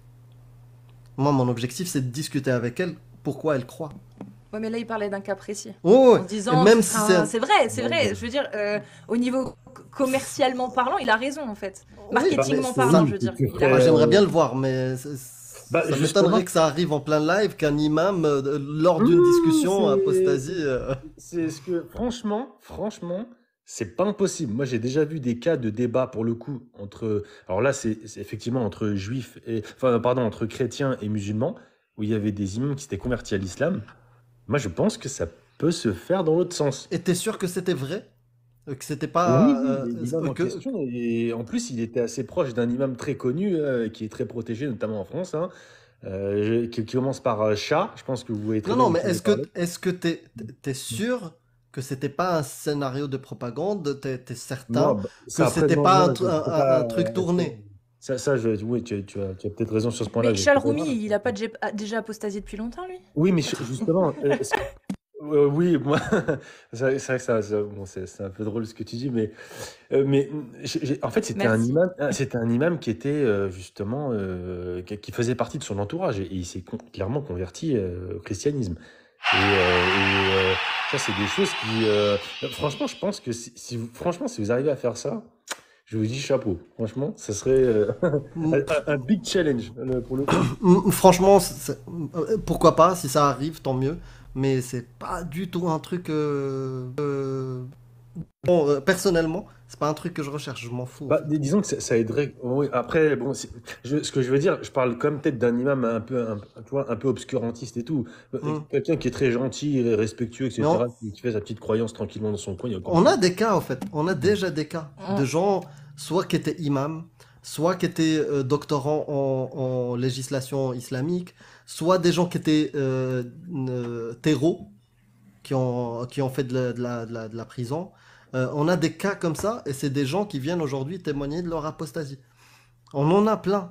Speaker 1: Moi, mon objectif, c'est de discuter avec elle pourquoi elle croit.
Speaker 3: Ouais, mais là, il parlait d'un cas précis.
Speaker 1: Ouais, ouais.
Speaker 3: En disant,
Speaker 1: Même
Speaker 3: enfin,
Speaker 1: si c'est.
Speaker 3: c'est vrai, c'est
Speaker 4: Ouais,
Speaker 3: vrai.
Speaker 4: ouais.
Speaker 3: Je veux dire, euh, au niveau co- commercialement parlant, il a raison en fait.
Speaker 1: Oui, bah,
Speaker 3: Marketingement
Speaker 1: c'est
Speaker 3: parlant,
Speaker 1: ça.
Speaker 3: je veux dire.
Speaker 4: Tu
Speaker 3: Il a
Speaker 4: ferais,
Speaker 1: Moi,
Speaker 3: raison.
Speaker 1: j'aimerais
Speaker 4: euh,
Speaker 1: bien le voir, mais c'est-
Speaker 4: Bah,
Speaker 1: ça
Speaker 4: justement,
Speaker 1: m'étonnerait que ça arrive en plein live, qu'un imam, euh, lors d'une
Speaker 4: Mmh,
Speaker 1: discussion,
Speaker 4: c'est
Speaker 1: apostasie. euh,
Speaker 4: c'est ce que, franchement, franchement, c'est pas impossible. Moi, j'ai déjà vu des cas de débat pour le coup entre, alors là, c'est c'est effectivement entre juifs et, enfin, pardon, entre chrétiens et musulmans, où il y avait des imams qui s'étaient convertis à l'islam. Moi, je pense que ça peut se faire dans l'autre sens.
Speaker 1: Et t'es sûr que c'était vrai? Euh, Que c'était
Speaker 4: Oui,
Speaker 1: pas.
Speaker 4: oui,
Speaker 1: euh,
Speaker 4: l'imam
Speaker 1: euh,
Speaker 4: en
Speaker 1: que...
Speaker 4: question, et en plus, il était assez proche d'un imam très connu, euh, qui est très protégé, notamment en France, hein, euh, qui, qui commence par euh, Shah. Je pense que vous voyez très
Speaker 1: Non,
Speaker 4: bien
Speaker 1: non,
Speaker 4: de
Speaker 1: mais
Speaker 4: qui je vais
Speaker 1: est-ce que
Speaker 4: parler.
Speaker 1: est-ce que t'es t'es sûr que c'était pas un scénario de propagande? T'es t'es
Speaker 4: Non,
Speaker 1: certain
Speaker 4: bah,
Speaker 1: que
Speaker 4: ça après,
Speaker 1: c'était
Speaker 4: non,
Speaker 1: pas un,
Speaker 4: non,
Speaker 1: tru-
Speaker 4: je
Speaker 1: un-
Speaker 4: peux
Speaker 1: un-
Speaker 4: pas.
Speaker 1: un truc tourné?
Speaker 4: Ça, ça je, oui, tu, tu as, tu as peut-être raison sur ce point-là.
Speaker 3: Mais
Speaker 4: Je
Speaker 3: Charles
Speaker 4: sais pas.
Speaker 3: Roumi, il a pas déjà, a déjà apostasié depuis longtemps, lui?
Speaker 4: Oui, mais ju- justement, euh, est-ce que- euh, oui, moi, c'est c'est vrai que ça, ça- bon, c'est c'est un peu drôle ce que tu dis, mais, euh, mais j'ai- j'ai- en fait, c'était un
Speaker 3: Merci.
Speaker 4: imam, ah, c'était un imam qui était euh, justement, euh, qui, qui faisait partie de son entourage, et, et il s'est con- clairement converti euh, au christianisme. Et, euh, et, euh, ça, c'est des choses qui, euh, franchement, je pense que si, si vous, franchement, si vous arrivez à faire ça, je vous dis chapeau. Franchement, ça serait euh,
Speaker 1: Mm,
Speaker 4: un, un big challenge euh, pour le coup.
Speaker 1: mm, Franchement, c'est- c'est- euh, pourquoi pas, si ça arrive, tant mieux. Mais c'est pas du tout un truc. euh, euh, Bon, euh, personnellement, c'est pas un truc que je recherche, je m'en fous en
Speaker 4: Bah,
Speaker 1: fait.
Speaker 4: dis- disons que ça, ça aiderait. Oui, après, bon, c'est- je- ce que je veux dire, je parle comme peut-être d'un imam un peu, un, tu vois, un peu obscurantiste et tout.
Speaker 1: Mm.
Speaker 4: Quelqu'un qui est très gentil, respectueux,
Speaker 1: Mais
Speaker 4: et cetera,
Speaker 1: on,
Speaker 4: qui, qui fait sa petite croyance tranquillement dans son coin, il n'y a aucun
Speaker 1: on a
Speaker 4: problème.
Speaker 1: des cas en fait, on a déjà des cas de
Speaker 3: On-
Speaker 1: gens, soit qui étaient imams, soit qui étaient euh, doctorants en, en législation islamique, soit des gens qui étaient euh, euh, terreaux, qui ont, qui ont fait de la, de la, de la, de la prison. Euh, on a des cas comme ça, et c'est des gens qui viennent aujourd'hui témoigner de leur apostasie. On en a plein.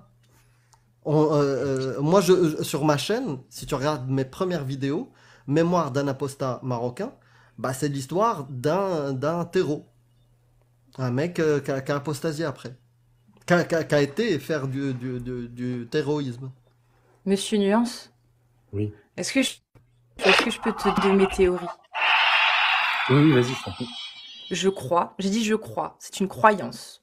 Speaker 1: On, euh, euh, moi, je, sur ma chaîne, si tu regardes mes premières vidéos, Mémoire d'un apostat marocain, bah, c'est l'histoire d'un d'un terreau. Un mec euh, qui a, qui a apostasié après. Qui a, qui a- qui a été faire du, du, du, du terrorisme.
Speaker 3: Monsieur Nuance,
Speaker 4: Oui.
Speaker 3: est-ce que je, est-ce que je peux te donner mes théories?
Speaker 4: Oui, oui, vas-y, je t'en prie.
Speaker 3: Je crois, j'ai dit je crois, c'est une croyance.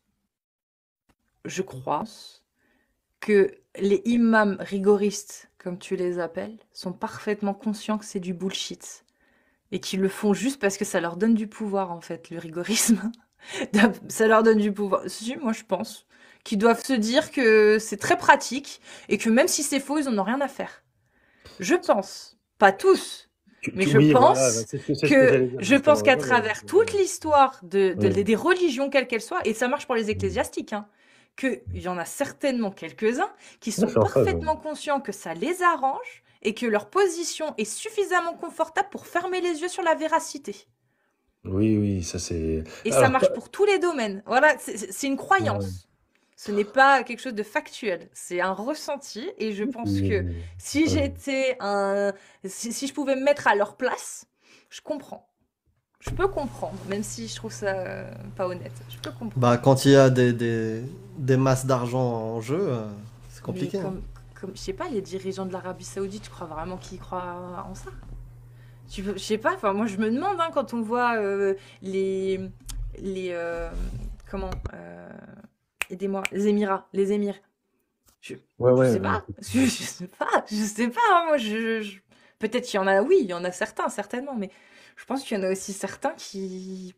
Speaker 3: Je crois que les imams rigoristes, comme tu les appelles, sont parfaitement conscients que c'est du bullshit. Et qu'ils le font juste parce que ça leur donne du pouvoir, en fait, le rigorisme. Ça leur donne du pouvoir. Si, moi, je pense qu'ils doivent se dire que c'est très pratique et que même si c'est faux, ils en ont rien à faire. Je pense. Pas tous.
Speaker 4: Tu-
Speaker 3: Mais
Speaker 4: tu-
Speaker 3: je
Speaker 4: oui, voilà,
Speaker 3: pense
Speaker 4: bah, c'est ce que, c'est ce que
Speaker 3: que
Speaker 4: j'allais dire
Speaker 3: je pense
Speaker 4: justement.
Speaker 3: qu'à
Speaker 4: Ouais, ouais,
Speaker 3: travers toute l'histoire de, de-
Speaker 4: ouais.
Speaker 3: des religions, quelles qu'elles soient, et ça marche pour les ecclésiastiques, hein, qu'il y en a certainement quelques-uns qui
Speaker 4: Moi,
Speaker 3: sont
Speaker 4: je suis en phase. Ouais.
Speaker 3: parfaitement conscients que ça les arrange et que leur position est suffisamment confortable pour fermer les yeux sur la véracité.
Speaker 4: Oui, oui, ça c'est.
Speaker 3: Et ça
Speaker 4: Alors,
Speaker 3: marche pour tous les domaines. Voilà, c'est c'est- c'est une
Speaker 4: ouais.
Speaker 3: croyance. Ce n'est pas quelque chose de factuel. C'est un ressenti. Et je pense que
Speaker 4: Oui,
Speaker 3: si
Speaker 4: ouais.
Speaker 3: j'étais un... Si, si je pouvais me mettre à leur place, je comprends. Je peux comprendre, même si je trouve ça euh, pas honnête. Je peux comprendre.
Speaker 1: Bah, quand il y a des, des, des masses d'argent en jeu, euh, c'est
Speaker 3: Mais
Speaker 1: compliqué. hein.
Speaker 3: comme, comme, je sais pas, les dirigeants de l'Arabie Saoudite, tu crois vraiment qu'ils croient en ça? Tu veux, je sais pas, enfin, moi je me demande hein, quand on voit euh, les. les euh, comment euh, aidez-moi, les Émirats, les Émirs. Je,
Speaker 1: Ah
Speaker 4: Ouais,
Speaker 3: je
Speaker 4: ouais,
Speaker 3: sais
Speaker 4: ouais.
Speaker 3: pas, je, je sais pas, je sais pas, hein, moi je, je- peut-être qu'il y en a, oui, il y en a certains, certainement, mais je pense qu'il y en a aussi certains qui.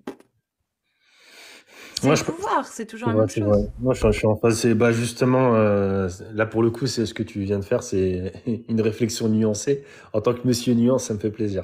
Speaker 3: C'est
Speaker 4: Moi,
Speaker 3: le
Speaker 4: je pense.
Speaker 3: pouvoir, c'est toujours
Speaker 4: C'est
Speaker 3: la
Speaker 4: vrai,
Speaker 3: même
Speaker 4: c'est vrai.
Speaker 3: chose.
Speaker 4: Moi, je suis, je suis en phase. C'est, bah, justement, euh, là, pour le coup, c'est ce que tu viens de faire, c'est une réflexion nuancée. En tant que monsieur nuance, ça me fait plaisir.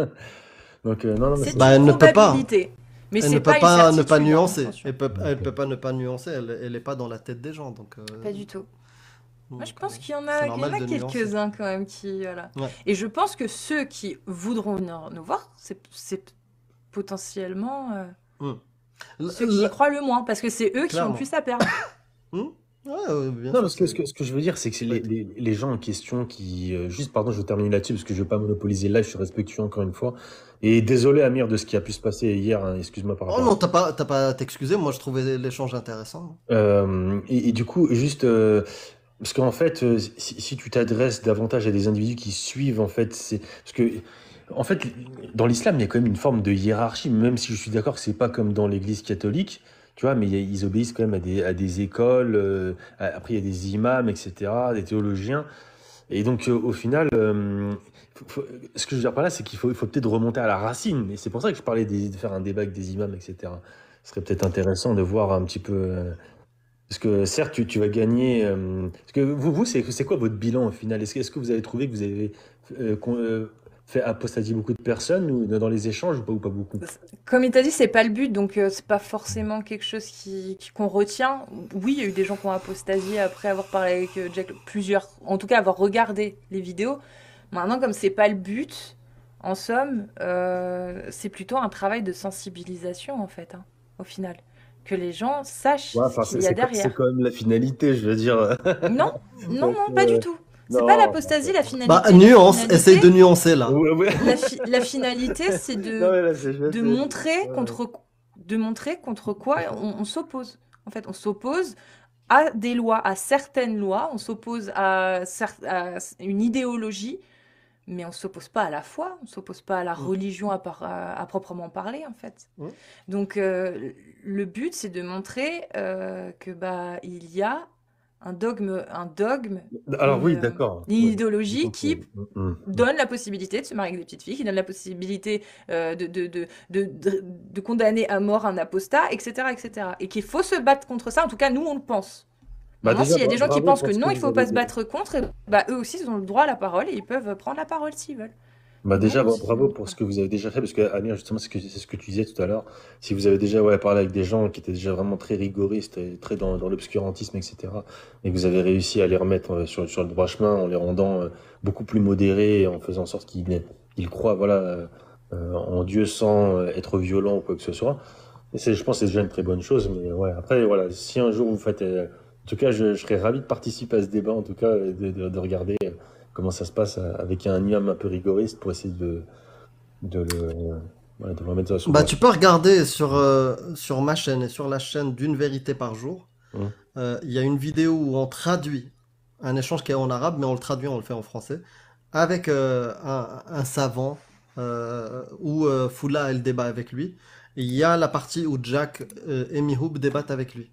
Speaker 4: Donc, euh, non, non, mais
Speaker 3: C'est
Speaker 4: c'est.
Speaker 1: Bah,
Speaker 3: une
Speaker 1: elle ne peut pas.
Speaker 3: probabilité, mais
Speaker 1: Elle
Speaker 3: c'est
Speaker 1: ne peut
Speaker 3: pas une
Speaker 1: pas ne pas
Speaker 3: certitude, hein,
Speaker 1: nuancer.
Speaker 3: attention.
Speaker 1: Elle peut, elle
Speaker 4: Ok.
Speaker 1: peut pas ne pas nuancer. Elle, elle est pas dans la tête des gens. Donc, euh,
Speaker 3: Pas du tout. Moi, je
Speaker 1: donc,
Speaker 3: pense
Speaker 1: euh,
Speaker 3: qu'il y en
Speaker 1: c'est
Speaker 3: a, qu'il y en
Speaker 1: normal
Speaker 3: a
Speaker 1: de nuancer.
Speaker 3: quelques-uns quand même qui, voilà.
Speaker 1: Ouais.
Speaker 3: Et je pense que ceux qui voudront venir nous voir, c'est c'est potentiellement euh,
Speaker 1: Hmm.
Speaker 3: ceux qui y
Speaker 1: L-
Speaker 3: croient le moins, parce que c'est eux qui ont le
Speaker 1: Clairement.
Speaker 3: plus à perdre.
Speaker 1: Hmm. Ouais, ouais, bien
Speaker 4: Non,
Speaker 1: sûr,
Speaker 4: parce que ce
Speaker 1: c'est
Speaker 4: que, ce que je veux dire, c'est que c'est
Speaker 1: peut
Speaker 4: les,
Speaker 1: être.
Speaker 4: les, les gens en question qui. euh, juste, pardon, je vais terminer là-dessus parce que je veux pas monopoliser là, je suis respectueux encore une fois. Et désolé, Amir, de ce qui a pu se passer hier, hein, excuse-moi par
Speaker 1: Oh
Speaker 4: rapport à
Speaker 1: non,
Speaker 4: ça.
Speaker 1: t'as pas, t'as pas à t'excuser. Moi, je trouvais l'échange intéressant.
Speaker 4: Euh, et, et du coup, juste. euh, parce qu'en fait, euh, si, si tu t'adresses davantage à des individus qui suivent, en fait, c'est. Parce que. En fait, dans l'islam, il y a quand même une forme de hiérarchie, même si je suis d'accord que c'est pas comme dans l'Église catholique, tu vois, mais il y a- ils obéissent quand même à des, à des écoles, euh, à- après il y a des imams, et cetera, des théologiens. Et donc, euh, au final, euh, faut- faut- ce que je veux dire par là, c'est qu'il faut, il faut peut-être remonter à la racine. Et c'est pour ça que je parlais des- de faire un débat avec des imams, et cetera. Ce serait peut-être intéressant de voir un petit peu. euh, parce que certes, tu, tu vas gagner. euh, parce que vous, vous c'est c'est quoi votre bilan au final? Est-ce que, est-ce que vous avez trouvé que vous avez euh, qu'on- euh, fait apostasier beaucoup de personnes ou dans les échanges ou pas, ou pas beaucoup?
Speaker 3: Comme il t'a dit, c'est pas le but, donc euh, c'est pas forcément quelque chose qui, qui- qu'on retient. Oui, il y a eu des gens qui ont apostasié après avoir parlé avec euh, Jack, plusieurs, en tout cas avoir regardé les vidéos. Maintenant, comme c'est pas le but, en somme, euh, c'est plutôt un travail de sensibilisation en fait, hein, au final, que les gens sachent
Speaker 4: Ouais,
Speaker 3: ce
Speaker 4: enfin,
Speaker 3: qu'il
Speaker 4: c'est
Speaker 3: y a
Speaker 4: c'est quand c'est
Speaker 3: derrière.
Speaker 4: quand même la finalité, je veux dire.
Speaker 3: Non, non,
Speaker 4: Donc,
Speaker 3: non, pas du
Speaker 4: euh,
Speaker 3: tout. C'est pas
Speaker 4: non.
Speaker 3: l'apostasie, la
Speaker 1: Bah,
Speaker 3: finalité. La
Speaker 1: nuance. Essaye de
Speaker 3: finalité,
Speaker 1: nuancer là.
Speaker 4: Ouais, ouais.
Speaker 3: la, fi- la finalité, c'est
Speaker 4: Non,
Speaker 3: de
Speaker 4: mais là, c'est juste.
Speaker 3: de montrer
Speaker 4: Ouais.
Speaker 3: contre, de montrer contre quoi on, on s'oppose. En fait, on s'oppose à des lois, à certaines lois, on s'oppose à, cer- à une idéologie, mais on s'oppose pas à la foi, on s'oppose pas à la
Speaker 1: Mm.
Speaker 3: religion à, par- à- à proprement parler, en fait.
Speaker 1: Mm.
Speaker 3: Donc, euh, le but, c'est de montrer euh, que bah il y a un dogme, un dogme,
Speaker 4: Alors
Speaker 3: une,
Speaker 4: oui,
Speaker 3: euh,
Speaker 4: d'accord.
Speaker 3: une
Speaker 4: Ouais, j'ai
Speaker 3: idéologie
Speaker 4: compris.
Speaker 3: qui
Speaker 4: Mm, mm.
Speaker 3: donne la possibilité de se marier avec des petites filles, qui donne la possibilité euh, de, de, de, de, de- de condamner à mort un apostat, et cetera, et cetera. Et qu'il faut se battre contre ça. En tout cas, nous, on le pense.
Speaker 4: Bah
Speaker 3: Maintenant,
Speaker 4: déjà,
Speaker 3: s'il y a
Speaker 4: bra-
Speaker 3: des gens qui
Speaker 4: bravo
Speaker 3: pensent
Speaker 4: pour
Speaker 3: que
Speaker 4: ce
Speaker 3: non,
Speaker 4: que
Speaker 3: il
Speaker 4: vous
Speaker 3: faut
Speaker 4: avez
Speaker 3: pas se
Speaker 4: dit.
Speaker 3: battre contre, et bah, eux aussi, ils ont le droit à la parole et ils peuvent prendre la parole s'ils veulent.
Speaker 4: Bah
Speaker 3: Nous
Speaker 4: déjà, bra-
Speaker 3: aussi,
Speaker 4: bravo
Speaker 3: donc
Speaker 4: pour ce
Speaker 3: voilà.
Speaker 4: que vous avez déjà fait, parce que Amir, justement, c'est ce que, c'est ce que tu disais tout à l'heure. Si vous avez déjà ouais, parlé avec des gens qui étaient déjà vraiment très rigoristes, et très dans, dans l'obscurantisme, et cetera, et que vous avez réussi à les remettre euh, sur, sur le droit chemin en les rendant euh, beaucoup plus modérés, et en faisant en sorte qu'ils qu'ils croient voilà, euh, euh, en Dieu sans euh, être violents ou quoi que ce soit. Et c'est, je pense que c'est déjà une très bonne chose. Mais ouais, après, voilà, si un jour vous faites. euh, en tout cas, je, je serais ravi de participer à ce débat, en tout cas, et de, de, de regarder euh, comment ça se passe euh, avec un imam un peu rigoriste pour essayer de, de, le, euh, ouais, de le remettre sur le
Speaker 1: Bah,
Speaker 4: droit
Speaker 1: tu
Speaker 4: chemin.
Speaker 1: peux regarder sur, euh, sur ma chaîne et sur la chaîne d'une vérité par jour.
Speaker 4: Hum.
Speaker 1: Euh, Il y a une vidéo où on traduit un échange qui est en arabe, mais on le traduit, on le fait en français, avec euh, un, un savant euh, où euh, Foula elle débat avec lui. Et il y a la partie où Jack euh, et Mihoub débattent avec lui.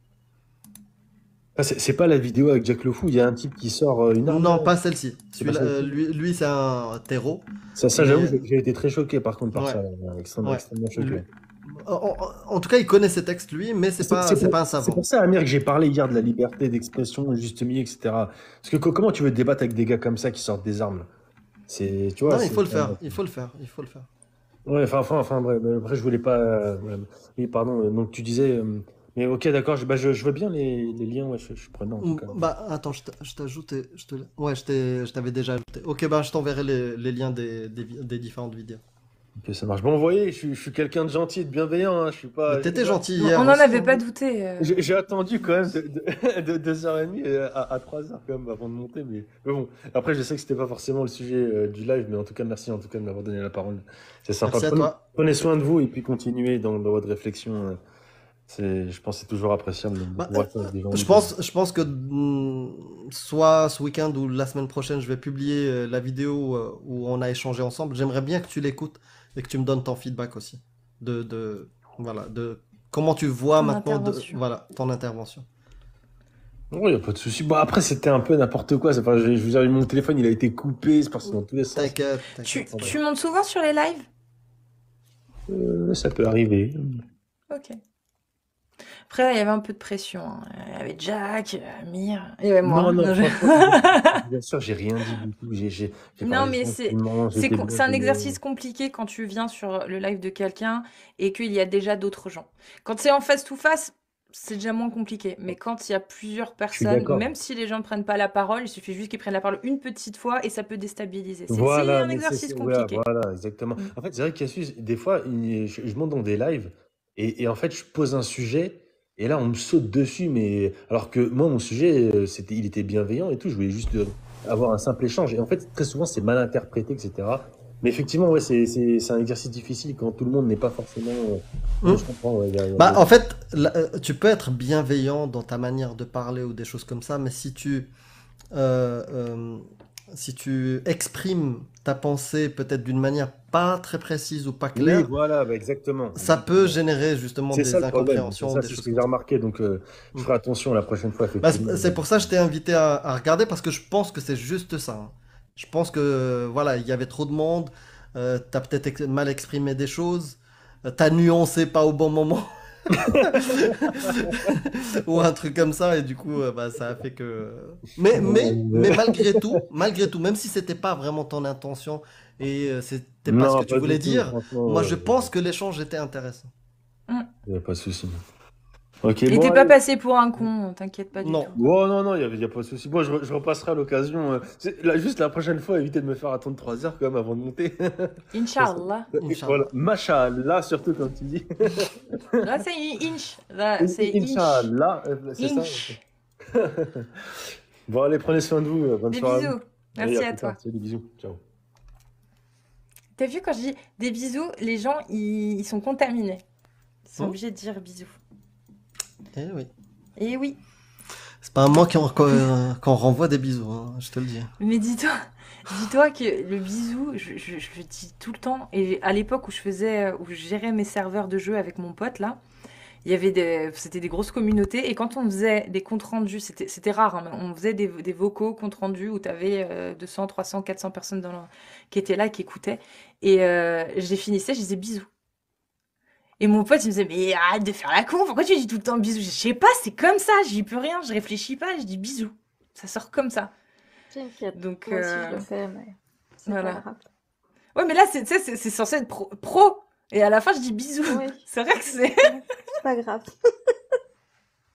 Speaker 4: Ah, c'est c'est pas la vidéo avec Jack le Fou, il y a un type qui sort euh, une arme.
Speaker 1: Non,
Speaker 4: là.
Speaker 1: pas celle-ci.
Speaker 4: C'est pas
Speaker 1: Celui-là, euh,
Speaker 4: celle-ci.
Speaker 1: lui, lui c'est un terreau.
Speaker 4: Ça, ça j'avoue,
Speaker 1: Mais
Speaker 4: j'ai j'ai été très choqué par contre par
Speaker 1: ouais,
Speaker 4: ça, euh, extrêmement,
Speaker 1: ouais.
Speaker 4: extrêmement choqué.
Speaker 1: Lui, En, en- en tout cas, il connaît ses textes, lui, mais c'est
Speaker 4: C'est
Speaker 1: pas,
Speaker 4: c'est
Speaker 1: c'est
Speaker 4: pour,
Speaker 1: pas un
Speaker 4: c'est
Speaker 1: savant.
Speaker 4: pour ça, Amir, que j'ai parlé hier de la liberté d'expression, le juste milieu, et cetera. Parce que co- comment tu veux débattre avec des gars comme ça qui sortent des armes? C'est, tu vois,
Speaker 1: Non, il
Speaker 4: c'est.
Speaker 1: faut le faire, il faut le faire, il faut le faire.
Speaker 4: Ouais, enfin, enfin, enfin, bref, euh, après, je voulais pas. euh, ouais. Oui, pardon, euh, donc tu disais. euh, Mais ok, d'accord, je, bah, je, je veux bien les, les liens, ouais, je, je suis prenant en tout
Speaker 1: Ou-
Speaker 4: cas.
Speaker 1: Bah, attends, je t'a- je t'ajoute, et- je te, ouais, je t'ai- je t'avais déjà ajouté. Ok, bah, je t'enverrai les, les liens des, des, vi- des différentes vidéos.
Speaker 4: Ok, ça marche. Bon, vous voyez, je, suis je suis quelqu'un de gentil et de bienveillant, hein, je suis
Speaker 1: Mais
Speaker 4: pas. je suis
Speaker 1: t'étais
Speaker 4: pas-
Speaker 1: gentil
Speaker 3: On
Speaker 1: hier
Speaker 3: n'en
Speaker 1: aussi,
Speaker 3: avait
Speaker 1: hein.
Speaker 3: pas douté. euh.
Speaker 4: J'ai j'ai attendu quand même de, de, de deux heures trente à, à trois heures quand même avant de monter, mais, mais bon. Après, je sais que c'était pas forcément le sujet euh, du live, mais en tout cas, merci en tout cas de m'avoir donné la parole. C'est sympa.
Speaker 1: Merci à
Speaker 4: Prenez,
Speaker 1: toi.
Speaker 4: prenez soin de vous et puis continuez dans, dans votre réflexion. euh, C'est, je pense que c'est toujours appréciable de
Speaker 1: Bah,
Speaker 4: pouvoir être avec des gens.
Speaker 1: Je pense, je pense que mm, soit ce week-end ou la semaine prochaine, je vais publier euh, la vidéo euh, où on a échangé ensemble. J'aimerais bien que tu l'écoutes et que tu me donnes ton feedback aussi. De, de, voilà, de comment tu vois
Speaker 3: Ton
Speaker 1: maintenant de,
Speaker 3: intervention.
Speaker 1: voilà, ton intervention.
Speaker 4: Oui, y a pas de souci. Bon, après, c'était un peu n'importe quoi. C'est pas, je, je vous avais mon téléphone, il a été coupé, c'est parti dans tous les sens.
Speaker 1: T'inquiète,
Speaker 3: Tu,
Speaker 1: t'inquiète.
Speaker 3: tu montes souvent sur les lives?
Speaker 4: Euh, ça peut arriver.
Speaker 3: Ok. Après, il y avait un peu de pression, hein. Il y avait Jack, Amir, et ouais, moi.
Speaker 4: Non, non,
Speaker 3: Non, je-
Speaker 4: franchement, bien sûr, j'ai rien dit du tout. J'ai, j'ai, j'ai
Speaker 3: Non,
Speaker 4: parlé
Speaker 3: mais c'est
Speaker 4: gentiment,
Speaker 3: c'est
Speaker 4: j'étais
Speaker 3: con- c'est un
Speaker 4: bienveillant.
Speaker 3: exercice compliqué quand tu viens sur le live de quelqu'un et qu'il y a déjà d'autres gens. Quand c'est en face to face, c'est déjà moins compliqué. Mais quand il y a plusieurs
Speaker 4: Je suis
Speaker 3: personnes,
Speaker 4: d'accord.
Speaker 3: même si les gens ne prennent pas la parole, il suffit juste qu'ils prennent la parole une petite fois et ça peut déstabiliser. C'est c'est
Speaker 4: Voilà,
Speaker 3: un
Speaker 4: mais c'est,
Speaker 3: exercice
Speaker 4: c'est- voilà,
Speaker 3: compliqué.
Speaker 4: voilà, exactement.
Speaker 3: Mm.
Speaker 4: En fait, c'est vrai qu'il y a su- des fois, il- je, je monte dans des lives et, et en fait, je pose un sujet et là, on me saute dessus, mais alors que moi, mon sujet, euh, c'était, il était bienveillant et tout, je voulais juste euh, avoir un simple échange. Et en fait, très souvent, c'est mal interprété, et cetera. Mais effectivement, ouais, c'est, c'est, c'est un exercice difficile quand tout le monde n'est pas forcément. euh,
Speaker 1: Mm.
Speaker 4: ouais, je comprends, ouais, il y a- il y a
Speaker 1: Bah,
Speaker 4: des-
Speaker 1: en fait, là, euh, tu peux être bienveillant dans ta manière de parler ou des choses comme ça, mais si tu, euh, euh, si tu exprimes ta pensée peut-être d'une manière pas très précise ou pas
Speaker 4: Oui,
Speaker 1: claire,
Speaker 4: voilà, bah, exactement.
Speaker 1: ça peut
Speaker 4: exactement.
Speaker 1: générer justement
Speaker 4: C'est
Speaker 1: des
Speaker 4: ça le problème. C'est
Speaker 1: incompréhensions,
Speaker 4: ça,
Speaker 1: des
Speaker 4: c'est ce
Speaker 1: choses
Speaker 4: que
Speaker 1: comme
Speaker 4: j'ai
Speaker 1: ça.
Speaker 4: remarqué. Donc, euh, je
Speaker 1: Mm.
Speaker 4: ferai attention la prochaine fois,
Speaker 1: Bah,
Speaker 4: effectivement.
Speaker 1: c'est c'est pour ça que je t'ai invité à, à regarder parce que je pense que c'est juste ça, hein. Je pense que euh, voilà, il y avait trop de monde, euh, t'as peut-être ex- mal exprimé des choses, euh, t'as nuancé pas au bon moment. Ou un truc comme ça et du coup euh, bah, ça a fait que mais mais mais malgré tout malgré tout même si c'était pas vraiment ton intention et euh, c'était pas ce
Speaker 4: Non,
Speaker 1: que tu
Speaker 4: pas
Speaker 1: voulais
Speaker 4: du tout,
Speaker 1: dire,
Speaker 4: franchement.
Speaker 1: moi
Speaker 4: euh,
Speaker 1: je pense que l'échange était intéressant.
Speaker 3: Mm.
Speaker 4: Il n'y a pas de souci. Ok,
Speaker 3: Et
Speaker 4: bon,
Speaker 3: t'es pas
Speaker 4: allez.
Speaker 3: passé pour un con, t'inquiète pas du
Speaker 1: Non.
Speaker 3: tout.
Speaker 4: Oh non, non, il n'y a, y a pas de souci. Bon, je, re- je repasserai à l'occasion. euh, c'est- là, juste la prochaine fois, évitez de me faire attendre trois heures quand même avant de monter.
Speaker 3: Inch'Allah.
Speaker 4: Et
Speaker 1: Inch'Allah.
Speaker 4: voilà, Machallah, surtout comme tu dis.
Speaker 3: Là, c'est inch. Là, c'est inch.
Speaker 4: Inch'Allah, euh, c'est ça.
Speaker 3: Inch.
Speaker 4: Bon, allez, prenez soin de vous. euh, Bonne
Speaker 3: Des
Speaker 4: soirée. à vous.
Speaker 3: bisous.
Speaker 4: Allez,
Speaker 3: Merci
Speaker 4: à
Speaker 3: à
Speaker 4: plus
Speaker 3: toi.
Speaker 4: tard. Salut, bisous. Ciao.
Speaker 3: T'as vu quand je dis des bisous, les gens ils, ils sont contaminés. Ils sont
Speaker 1: Hmm.
Speaker 3: obligés de dire bisous.
Speaker 1: Eh oui.
Speaker 3: Et oui.
Speaker 1: C'est pas à moi qu'on qu'on- qu'on renvoie des bisous, hein, je te le dis.
Speaker 3: Mais dis-toi, dis-toi que le bisou, je, je- je le dis tout le temps. Et à l'époque où je faisais, où je gérais mes serveurs de jeu avec mon pote là, il y avait des, c'était des grosses communautés. Et quand on faisait des comptes rendus, c'était, c'était rare, hein, mais on faisait des, des vocaux comptes rendus où tu avais deux cents, trois cents, quatre cents personnes dans le- qui étaient là, qui écoutaient. Et euh, je les finissais, je disais bisous. Et mon pote, il me disait, mais arrête de faire la con, pourquoi tu dis tout le temps bisous? Je sais pas, c'est comme ça, j'y peux rien, je réfléchis pas, je dis bisous. Ça sort comme ça.
Speaker 5: T'inquiète,
Speaker 3: Donc,
Speaker 5: moi aussi
Speaker 3: euh,
Speaker 5: je le fais, mais c'est
Speaker 3: voilà.
Speaker 5: pas grave.
Speaker 3: Ouais, mais là, c'est, tu sais, c'est, c'est censé être pro, pro. Et à la fin, je dis bisous.
Speaker 5: Oui.
Speaker 3: C'est vrai que c'est...
Speaker 5: C'est pas grave.